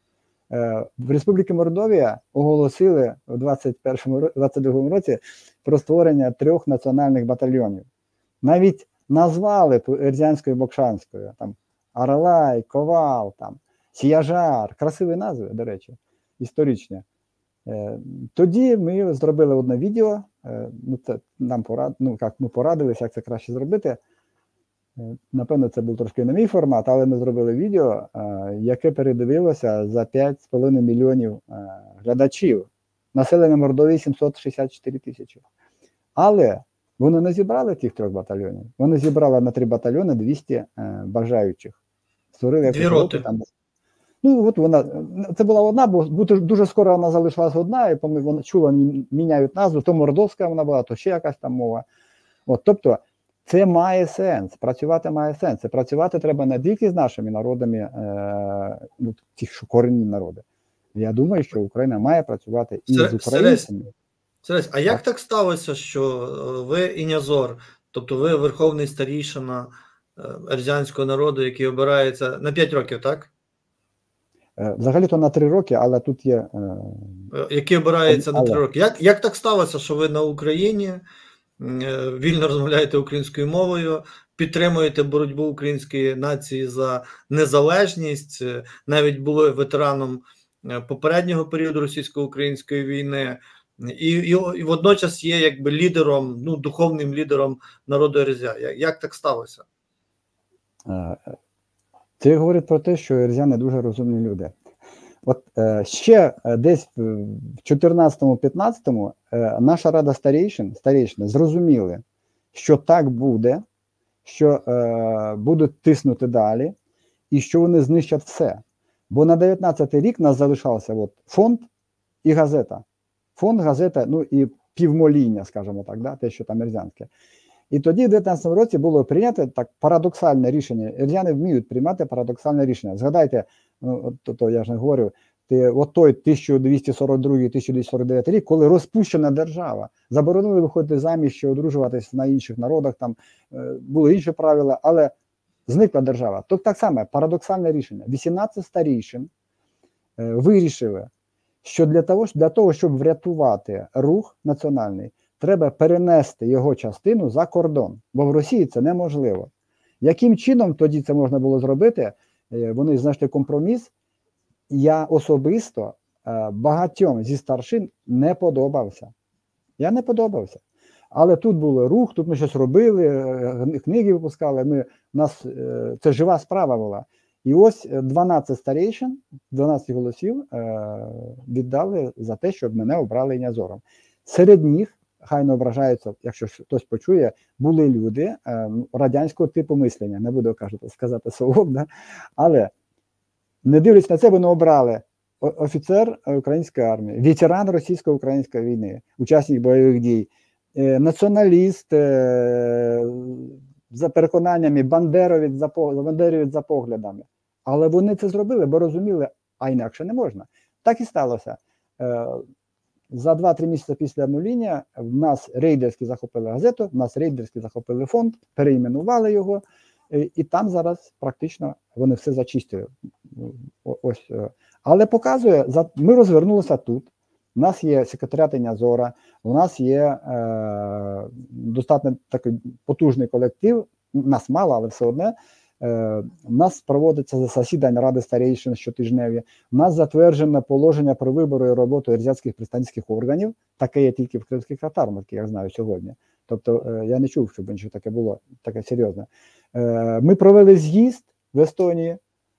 В Республіці Мордовія оголосили у двадцять першому двадцять другому році про створення трьох національних батальйонів. Навіть назвали Ерзянською Бокшанською, там Аралай, Ковал, там Сіяжар, красиві назви, до речі, історичні. Тоді ми зробили одне відео, ну, це нам порад, ну, як ми порадилися, як це краще зробити. Напевно, це був трошки не мій формат, але ми зробили відео, яке передивилося за п'ять з половиною мільйонів глядачів. Населення Мордовії сімсот шістдесят чотири тисячі. Але вони не зібрали тих трьох батальйонів. Вони зібрали на три батальйони двісті бажаючих. Створили Дві роти. Там. Ну, от вона, це була одна, бо дуже скоро вона залишилась одна, і вона чула, міняють назву, то мордовська вона була, то ще якась там мова. От, тобто, це має сенс, працювати має сенс. Це працювати треба не тільки з нашими народами, е, ну, ті, що корінні народи. Я думаю, що Україна має працювати і з українцями. Серець, а як так. так сталося, що ви Інязор, тобто ви верховний старійшина ерзянського народу, який обирається на п'ять років, так? Взагалі-то на три роки, але тут є... Який обирається але... на три роки. Як, як так сталося, що ви на Україні вільно розмовляєте українською мовою, підтримуєте боротьбу української нації за незалежність, навіть були ветераном попереднього періоду російсько-української війни, і, і, і водночас є якби лідером, ну, духовним лідером народу Ерзя. Як, як так сталося? Це говорить про те, що ерзяни дуже розумні люди. От е, ще десь в чотирнадцятому-п'ятнадцятому е, наша рада старейшин, старейшини зрозуміли, що так буде, що е, будуть тиснути далі, і що вони знищать все. Бо на дев'ятнадцятий рік нас залишався от, фонд і газета. Фонд, газета, ну і півмоління, скажімо так, да, те, що там ерзянське. І тоді в дев'ятнадцятому році було прийнято так парадоксальне рішення. Ерзяни вміють приймати парадоксальне рішення. Згадайте, ну, то, то я ж не говорю, ти, от той тисяча двісті сорок другий - тисяча двісті сорок дев'ятий рік, коли розпущена держава, заборонили виходити заміж, що одружуватись на інших народах, там е, були інші правила, але зникла держава. Тобто так само, парадоксальне рішення. вісімнадцять старійшин е, вирішили, що для того, для того, щоб врятувати рух національний, треба перенести його частину за кордон, бо в Росії це неможливо. Яким чином тоді це можна було зробити? Вони знайшли компроміс. Я особисто багатьом зі старшин не подобався. Я не подобався. Але тут був рух, тут ми щось робили, книги випускали, ми, у нас це жива справа була. І ось дванадцять старейшин, дванадцять голосів віддали за те, щоб мене обрали Інязором. Серед них, хай не ображаються, якщо хтось почує, були люди е, радянського типу мислення, не буду кажу, сказати совок, да? Але не дивлячись на це, вони обрали офіцер української армії, ветеран російсько-української війни, учасник бойових дій, е, націоналіст е, за переконаннями, бандеровець за, бандеровець за поглядами. Але вони це зробили, бо розуміли, а інакше не можна. Так і сталося. Е, За два-три місяці після моління в нас рейдерські захопили газету, в нас рейдерські захопили фонд, переіменували його, і там зараз практично вони все зачистили. Ось. Але показує, ми розвернулися тут, у нас є секретаріат Інязора, у нас є е, достатньо такий потужний колектив, нас мало, але все одне. У нас проводиться засідання Ради старейшин щотижневі. У нас затверджено положення про вибори і роботу ерзянських представницьких органів. Таке є тільки в кримських татар, наскільки я знаю сьогодні. Тобто я не чув, щоб нічого таке було, таке серйозне. Ми провели з'їзд в Естонії,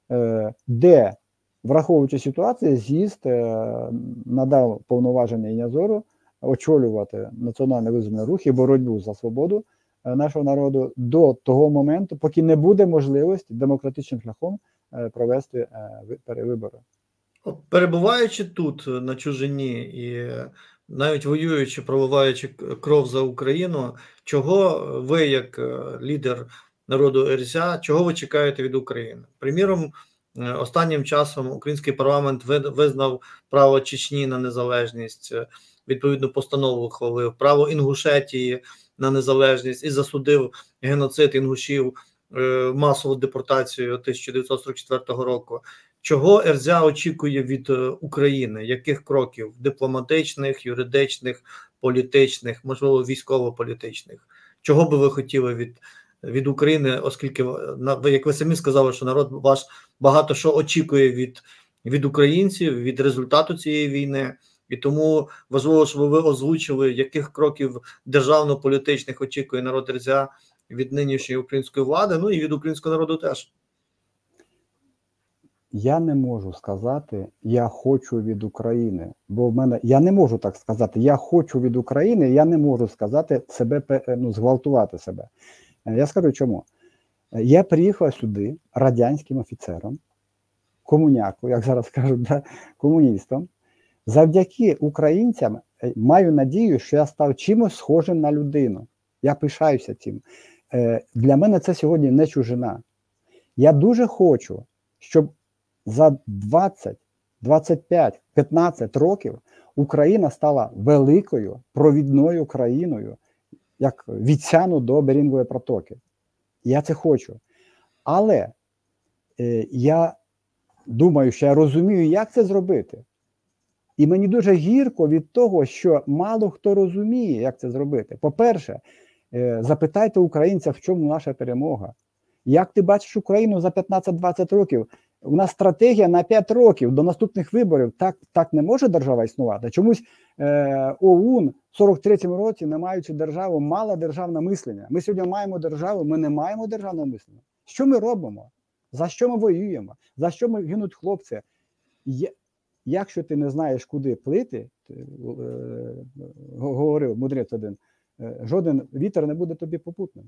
де, враховуючи ситуацію, з'їзд надав повноваження Інязору очолювати національний визвольний рух і боротьбу за свободу нашого народу до того моменту, поки не буде можливості демократичним шляхом провести перевибори. Перебуваючи тут, на чужині, і навіть воюючи, проливаючи кров за Україну, чого ви, як лідер народу Ерзя, чого ви чекаєте від України? Приміром, останнім часом український парламент визнав право Чечні на незалежність, відповідну постанову ухвалив, право Інгушетії на незалежність і засудив геноцид інгушів, масову депортацію тисяча дев'ятсот сорок четвертого року. Чого РЗА очікує від України? Яких кроків? Дипломатичних, юридичних, політичних, можливо, військово-політичних? Чого би ви хотіли від, від України, оскільки, як ви самі сказали, що народ ваш багато що очікує від, від українців, від результату цієї війни, і тому важливо, щоб ви озвучили, яких кроків державно-політичних очікує народ РЗА від нинішньої української влади, ну і від українського народу теж. Я не можу сказати, я хочу від України, бо в мене, я не можу так сказати, я хочу від України, я не можу сказати себе, ну, зґвалтувати себе. Я скажу чому. Я приїхав сюди радянським офіцером, комуняку, як зараз кажуть, да, комуністом. Завдяки українцям маю надію, що я став чимось схожим на людину. Я пишаюся цим. Для мене це сьогодні не чужина. Я дуже хочу, щоб за двадцять, двадцять п'ять, п'ятнадцять років Україна стала великою провідною країною, як від Сяну до Берингової протоки. Я це хочу. Але е, я думаю, що я розумію, як це зробити. І мені дуже гірко від того, що мало хто розуміє, як це зробити. По-перше, е, запитайте українця, в чому наша перемога. Як ти бачиш Україну за п'ятнадцять-двадцять років? У нас стратегія на п'ять років до наступних виборів. Так, так не може держава існувати. Чомусь е, ОУН в сорок третьому році, не маючи державу, мала державне мислення. Ми сьогодні маємо державу, ми не маємо державного мислення. Що ми робимо? За що ми воюємо? За що ми гинуть хлопці? Є, якщо ти не знаєш, куди плити, ти, е, говорив мудрець один, е, жоден вітер не буде тобі попутним.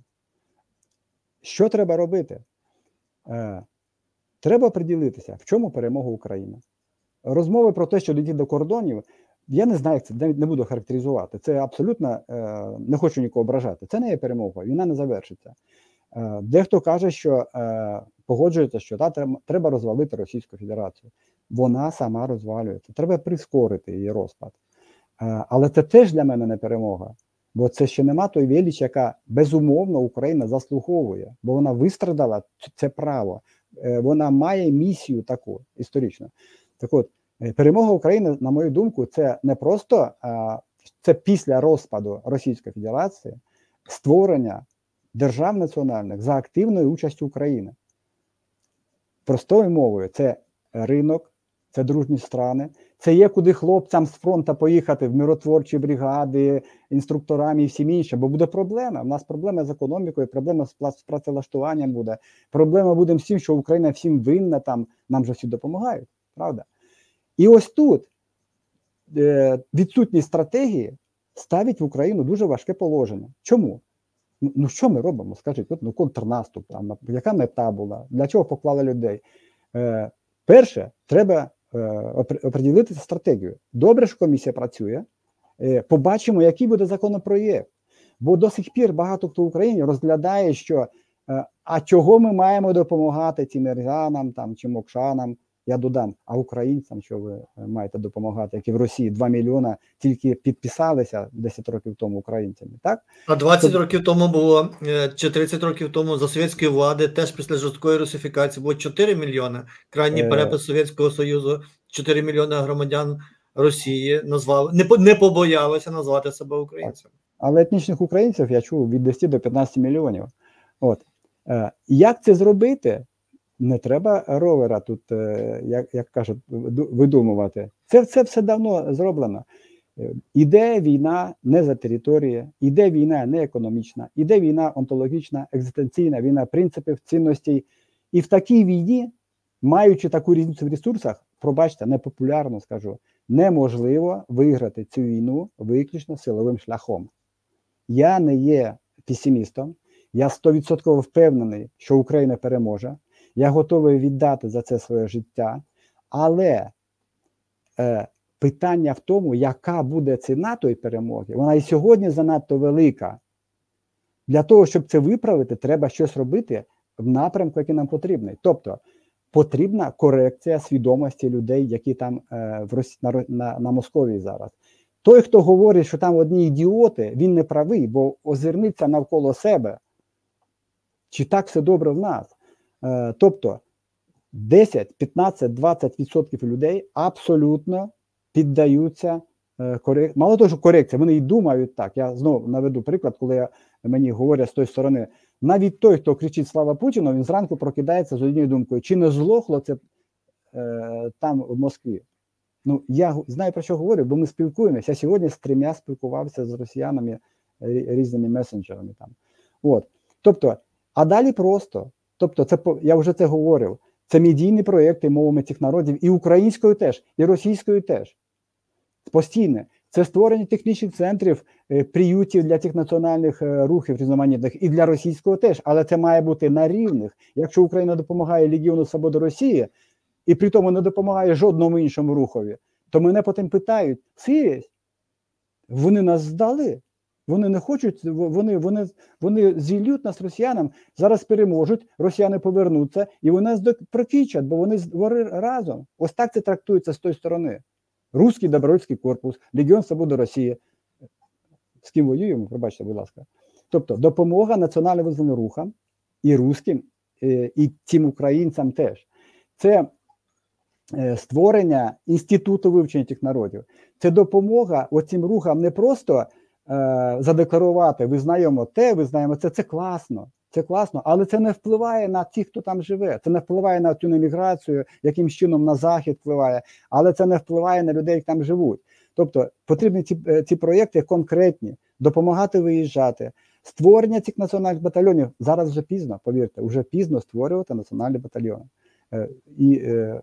Що треба робити? Е, Треба приділитися, в чому перемога України. Розмови про те, що дійти до кордонів, я не знаю, як це, не буду характеризувати. Це абсолютно, е, не хочу нікого ображати. Це не є перемога, війна не завершиться. Е, дехто каже, що е, погоджується, що та, треба, треба розвалити Російську Федерацію. Вона сама розвалюється. Треба прискорити її розпад. Е, але це теж для мене не перемога. Бо це ще нема той велич, яка безумовно Україна заслуговує. Бо вона вистрадала це право. Вона має місію таку історичну. Так от, перемога України, на мою думку, це не просто це після розпаду Російської Федерації створення держав національних за активною участю України. Простою мовою, це ринок, це дружні страни, це є куди хлопцям з фронту поїхати в миротворчі бригади, інструкторами і всім іншим, бо буде проблема. У нас проблема з економікою, проблема з працевлаштуванням буде, проблема буде з тим, що Україна всім винна, там, нам же всі допомагають, правда? І ось тут е, відсутність стратегії ставить в Україну дуже важке положення. Чому? Ну, ну що ми робимо, скажіть, от, ну контрнаступ, там, яка мета була, для чого поклали людей? Е, перше, треба оприділити стратегію. Добре, що комісія працює. Побачимо, який буде законопроєкт. Бо до сих пір багато хто в Україні розглядає, що а чого ми маємо допомагати тімірянам там, чи мокшанам, я додам, а українцям, що ви маєте допомагати, які в Росії два мільйона тільки підписалися десять років тому українцями, так? А двадцять то... років тому було, чи тридцять років тому за совєтської влади, теж після жорсткої русифікації було чотири мільйони. Крайній е... перепис Совєтського Союзу, чотири мільйони громадян Росії назвали, не, не побоялися назвати себе українцями. Але етнічних українців я чув від десяти до п'ятнадцяти мільйонів. От. Е, як це зробити? Не треба ровера тут, як, як кажуть, видумувати. Це, це все давно зроблено. Іде війна не за території, іде війна не економічна, іде війна онтологічна, екзистенційна, війна принципів, цінностей. І в такій війні, маючи таку різницю в ресурсах, пробачте, непопулярно скажу, неможливо виграти цю війну виключно силовим шляхом. Я не є песимістом, я сто відсотків впевнений, що Україна переможе. Я готовий віддати за це своє життя, але е, питання в тому, яка буде ціна тої перемоги, вона і сьогодні занадто велика. Для того, щоб це виправити, треба щось робити в напрямку, який нам потрібний. Тобто, потрібна корекція свідомості людей, які там е, в Росі, на, на, на Московії зараз. Той, хто говорить, що там одні ідіоти, він не правий, бо озирниться навколо себе. Чи так все добре в нас? Тобто, десять, п'ятнадцять, двадцять відсотків людей абсолютно піддаються корекції. Мало того, що корекція, вони і думають так. Я знову наведу приклад, коли я, мені говорять з тої сторони, навіть той, хто кричить «Слава Путіну», він зранку прокидається з однією думкою, чи не злохло це е, там в Москві. Ну, я знаю, про що говорю, бо ми спілкуємося. Я сьогодні з трьома спілкувався з росіянами різними месенджерами там. От. Тобто, а далі просто, тобто, це, я вже це говорив, це медійні проєкти мовами цих народів, і українською теж, і російською теж. Постійне. Це створення технічних центрів, приютів для тих національних рухів різноманітних, і для російського теж, але це має бути на рівних. Якщо Україна допомагає Легіону Свободи Росії, і при тому не допомагає жодному іншому рухові, то мене потім питають, Сирість, вони нас здали, вони не хочуть, вони, вони, вони зілють нас росіянам, зараз переможуть, росіяни повернуться, і вони нас прокічать, бо вони вори разом. Ось так це трактується з тої сторони. Руський добровольський корпус, Легіон Свободи Росії. З ким воюємо, пробачте, будь ласка. Тобто допомога національно визвольним рухам і руським, і тим українцям теж. Це створення інституту вивчення тих народів. Це допомога оцим рухам не просто е, задекларувати, визнаємо те, визнаємо це, це класно, це класно, але це не впливає на тих, хто там живе, це не впливає на цю еміграцію, яким чином на Захід впливає, але це не впливає на людей, які там живуть. Тобто потрібні ці, ці проєкти конкретні, допомагати виїжджати, створення цих національних батальйонів. Зараз вже пізно, повірте, вже пізно створювати національні батальйони. Е, і е,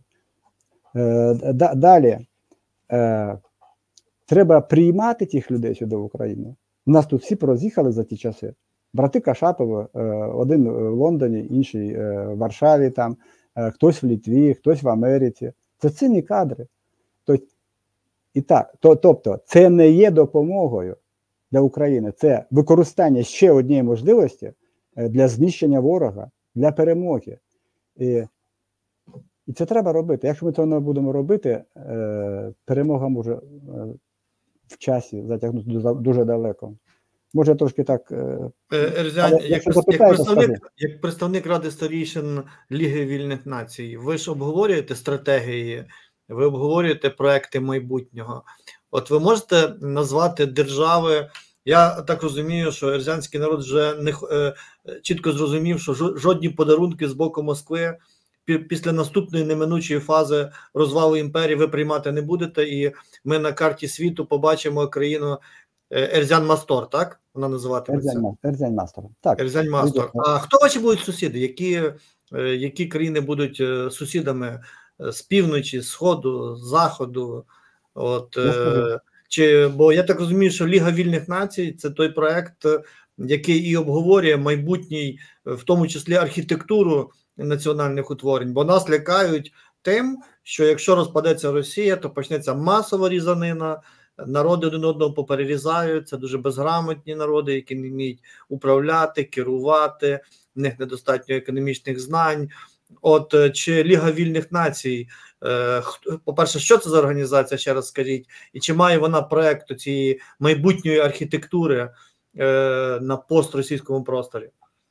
е, да, далі е, треба приймати тих людей сюди в Україну. У нас тут всі пороз'їхали за ті часи. Брати Кашапови, е, один в Лондоні, інший е, в Варшаві, там, е, хтось в Литві, хтось в Америці. Це цінні кадри. Тобто, і так, то, тобто, це не є допомогою для України, це використання ще однієї можливості для знищення ворога, для перемоги. І, і це треба робити. Якщо ми цього не будемо робити, е, перемога може е, в часі затягнути дуже, дуже далеко. Може трошки так... Е, Ерзянь, як, як, представник, як представник Ради старішин Ліги Вільних Націй, ви ж обговорюєте стратегії, ви обговорюєте проекти майбутнього. От ви можете назвати держави, я так розумію, що ерзянський народ вже не е, чітко зрозумів, що жодні подарунки з боку Москви після наступної неминучої фази розвалу імперії ви приймати не будете, і ми на карті світу побачимо країну Ерзян-Мастор, так? Вона називатиметься. Ерзян-Мастор. Так. Ерзян-Мастор. А хто ваші будуть сусіди? Які, які країни будуть сусідами з півночі, з сходу, з заходу? От, чи, бо я так розумію, що Ліга Вільних Націй – це той проект, який і обговорює майбутній, в тому числі архітектуру національних утворень, бо нас лякають тим, що якщо розпадеться Росія, то почнеться масова різанина, народи один одного поперерізають, це дуже безграмотні народи, які не вміють управляти, керувати, в них недостатньо економічних знань. От чи Ліга Вільних Націй, е, по-перше, що це за організація, ще раз скажіть, і чи має вона проєкту цієї майбутньої архітектури е, на постросійському просторі?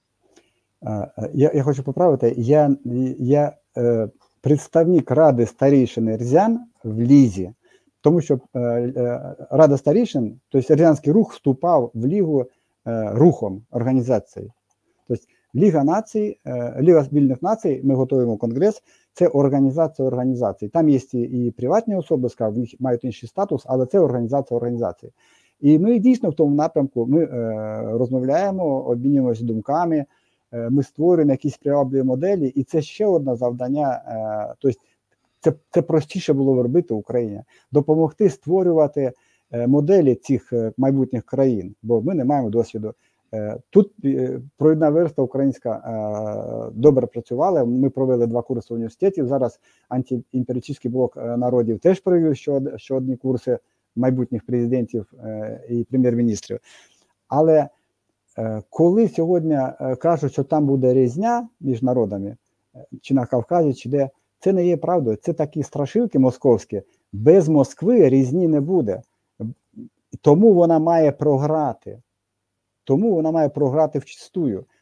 Я, я хочу поправити, я, я е, представник Ради старішин Ерзян в Лізі, тому що е, е, Рада старішин, тобто Ерзянський рух вступав в Лігу е, рухом організації. Тобто Ліга націй, е, Ліга Вільних Націй, ми готуємо конгрес, це організація організацій. Там є і, і приватні особи, скажу, в них мають інший статус, але це організація організацій. І ми дійсно в тому напрямку ми е, розмовляємо, обмінюємося думками, е, ми створюємо якісь привабливі моделі, і це ще одне завдання, е, тобто це, це простіше було робити в Україні, допомогти створювати е, моделі цих е, майбутніх країн, бо ми не маємо досвіду. Е, тут е, провідна верста українська е, добре працювала, ми провели два курси в університеті, зараз антиімперіалістичний блок е, народів теж провів ще, ще одні курси майбутніх президентів е, і прем'єр-міністрів. Але е, коли сьогодні е, кажуть, що там буде різня між народами, е, чи на Кавказі, чи де, це не є правдою, це такі страшилки московські, без Москви різні не буде. Тому вона має програти. Тому вона має програти вчистую.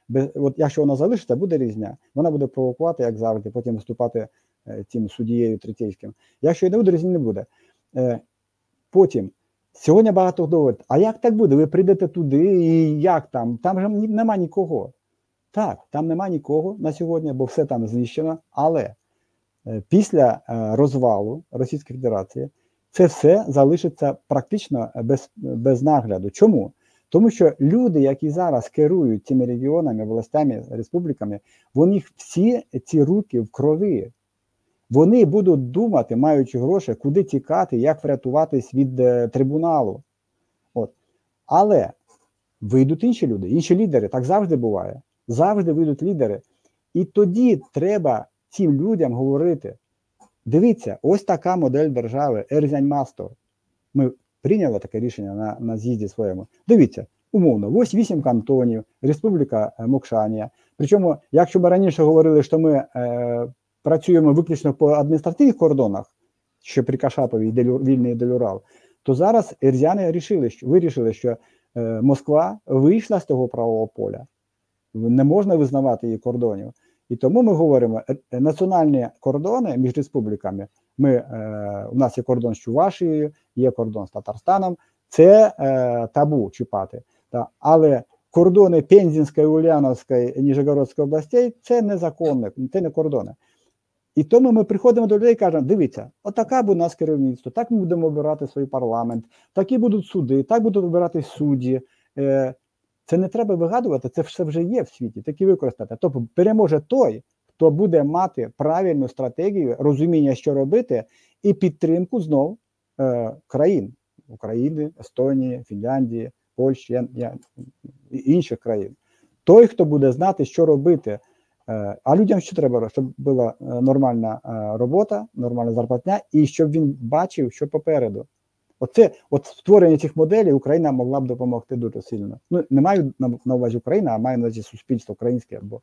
Без, от якщо вона залишиться, буде різня. Вона буде провокувати, як завжди, потім виступати е, тим суддєю третейським. Якщо і не буде, різні не буде. Е, потім, сьогодні багато хто говорить, а як так буде? Ви прийдете туди і як там? Там же нема нікого. Так, там нема нікого на сьогодні, бо все там знищено, але е, після е, розвалу Російської Федерації це все залишиться практично без, без нагляду. Чому? Тому що люди, які зараз керують цими регіонами, властями, республіками, у них всі ці руки в крові. Вони будуть думати, маючи гроші, куди тікати, як врятуватись від е, трибуналу. От. Але вийдуть інші люди, інші лідери, так завжди буває. Завжди вийдуть лідери. І тоді треба цим людям говорити, дивіться, ось така модель держави, Ерзянь-Мастор. Ми прийняли таке рішення на, на з'їзді своєму. Дивіться, умовно, ось вісім кантонів, Республіка Мокшанія. Причому, якщо ми раніше говорили, що ми е, працюємо виключно по адміністративних кордонах, що при Кашапові Делю, вільний Делюрал, то зараз ерзяни вирішили, що, вирішили, що е, Москва вийшла з того правового поля. Не можна визнавати її кордонів. І тому ми говоримо, національні кордони між республіками, ми, е, у нас є кордон з Чувашією, є кордон з Татарстаном, це е, табу чіпати. Та, але кордони Пензенської, Ульяновської, Ніжегородської областей – це незаконне, це не кордони. І тому ми приходимо до людей і кажемо, дивіться, отака буде у нас керівництво, так ми будемо обирати свій парламент, такі будуть суди, так будуть обирати судді. Е, Це не треба вигадувати, це все вже є в світі, такі використати. Тобто переможе той, хто буде мати правильну стратегію, розуміння, що робити, і підтримку знов е, країн. України, Естонії, Фінляндії, Польщі, я, я, і інших країн. Той, хто буде знати, що робити. Е, а людям що треба? Щоб була нормальна е, робота, нормальна зарплатня, і щоб він бачив, що попереду. Оце, от створення цих моделей Україна могла б допомогти дуже сильно. Ну, не маю на, на увазі Україна, а маю на увазі суспільство українське. Або...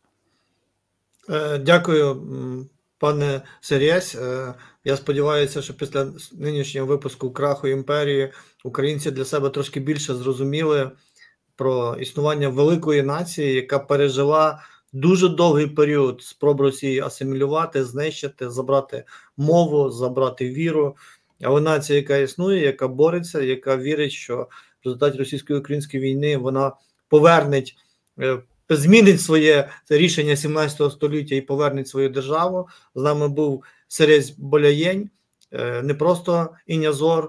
Дякую, пане Серєсь. Я сподіваюся, що після нинішнього випуску «Краху імперії» українці для себе трошки більше зрозуміли про існування великої нації, яка пережила дуже довгий період спроб Росії асимілювати, знищити, забрати мову, забрати віру. Але нація, яка існує, яка бореться, яка вірить, що в результаті російсько-української війни вона повернеть, змінить своє рішення сімнадцятого століття і повернеть свою державу. З нами був Серєсь Боляєнь, не просто Інязор,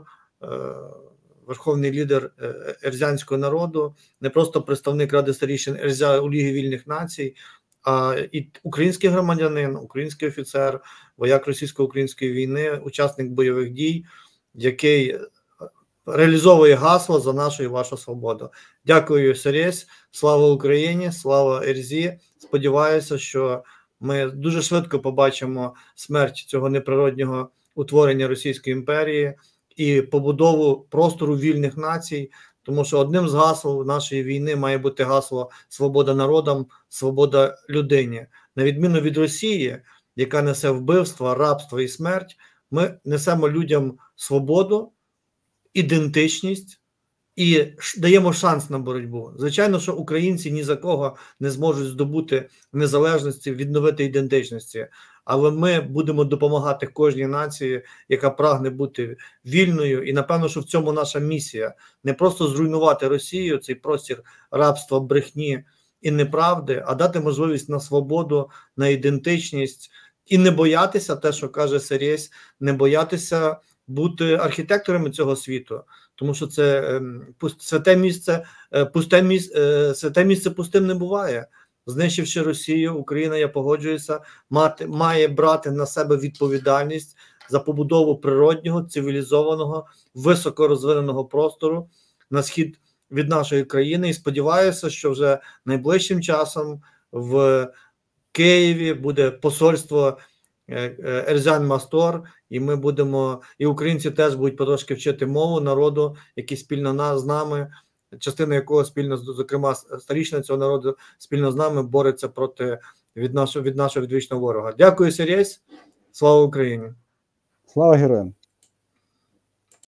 верховний лідер ерзянського народу, не просто представник Ради старішин Ерзя у Ліги вільних націй, а і український громадянин, український офіцер, вояк російсько-української війни, учасник бойових дій, який реалізовує гасло за нашу і вашу свободу. Дякую, Серєсь. Слава Україні, слава Ерзі. Сподіваюся, що ми дуже швидко побачимо смерть цього неприроднього утворення Російської імперії і побудову простору вільних націй, тому що одним з гасел нашої війни має бути гасло «Свобода народам, свобода людині». На відміну від Росії, яка несе вбивства, рабство і смерть, ми несемо людям свободу, ідентичність і даємо шанс на боротьбу. Звичайно, що українці ні за кого не зможуть здобути незалежності, відновити ідентичності, але ми будемо допомагати кожній нації, яка прагне бути вільною, і напевно, що в цьому наша місія. Не просто зруйнувати Росію, цей простір рабства, брехні і неправди, а дати можливість на свободу, на ідентичність і не боятися, те, що каже Серєсь, не боятися бути архітекторами цього світу, тому що це святе місце, пусте місце, святе місце пустим не буває. Знищивши Росію, Україна, я погоджуюся, мати, має брати на себе відповідальність за побудову природнього, цивілізованого, високорозвиненого простору на схід від нашої країни. І сподіваюся, що вже найближчим часом в Києві буде посольство Ерзянь-Мастор, і ми будемо, і українці теж будуть потрошки вчити мову народу, який спільно нас, з нами, частина якого спільно, зокрема, старішина цього народу спільно з нами бореться проти від нашого, від нашого відвічного ворога. Дякую, Серєсь. Слава Україні. Слава героям.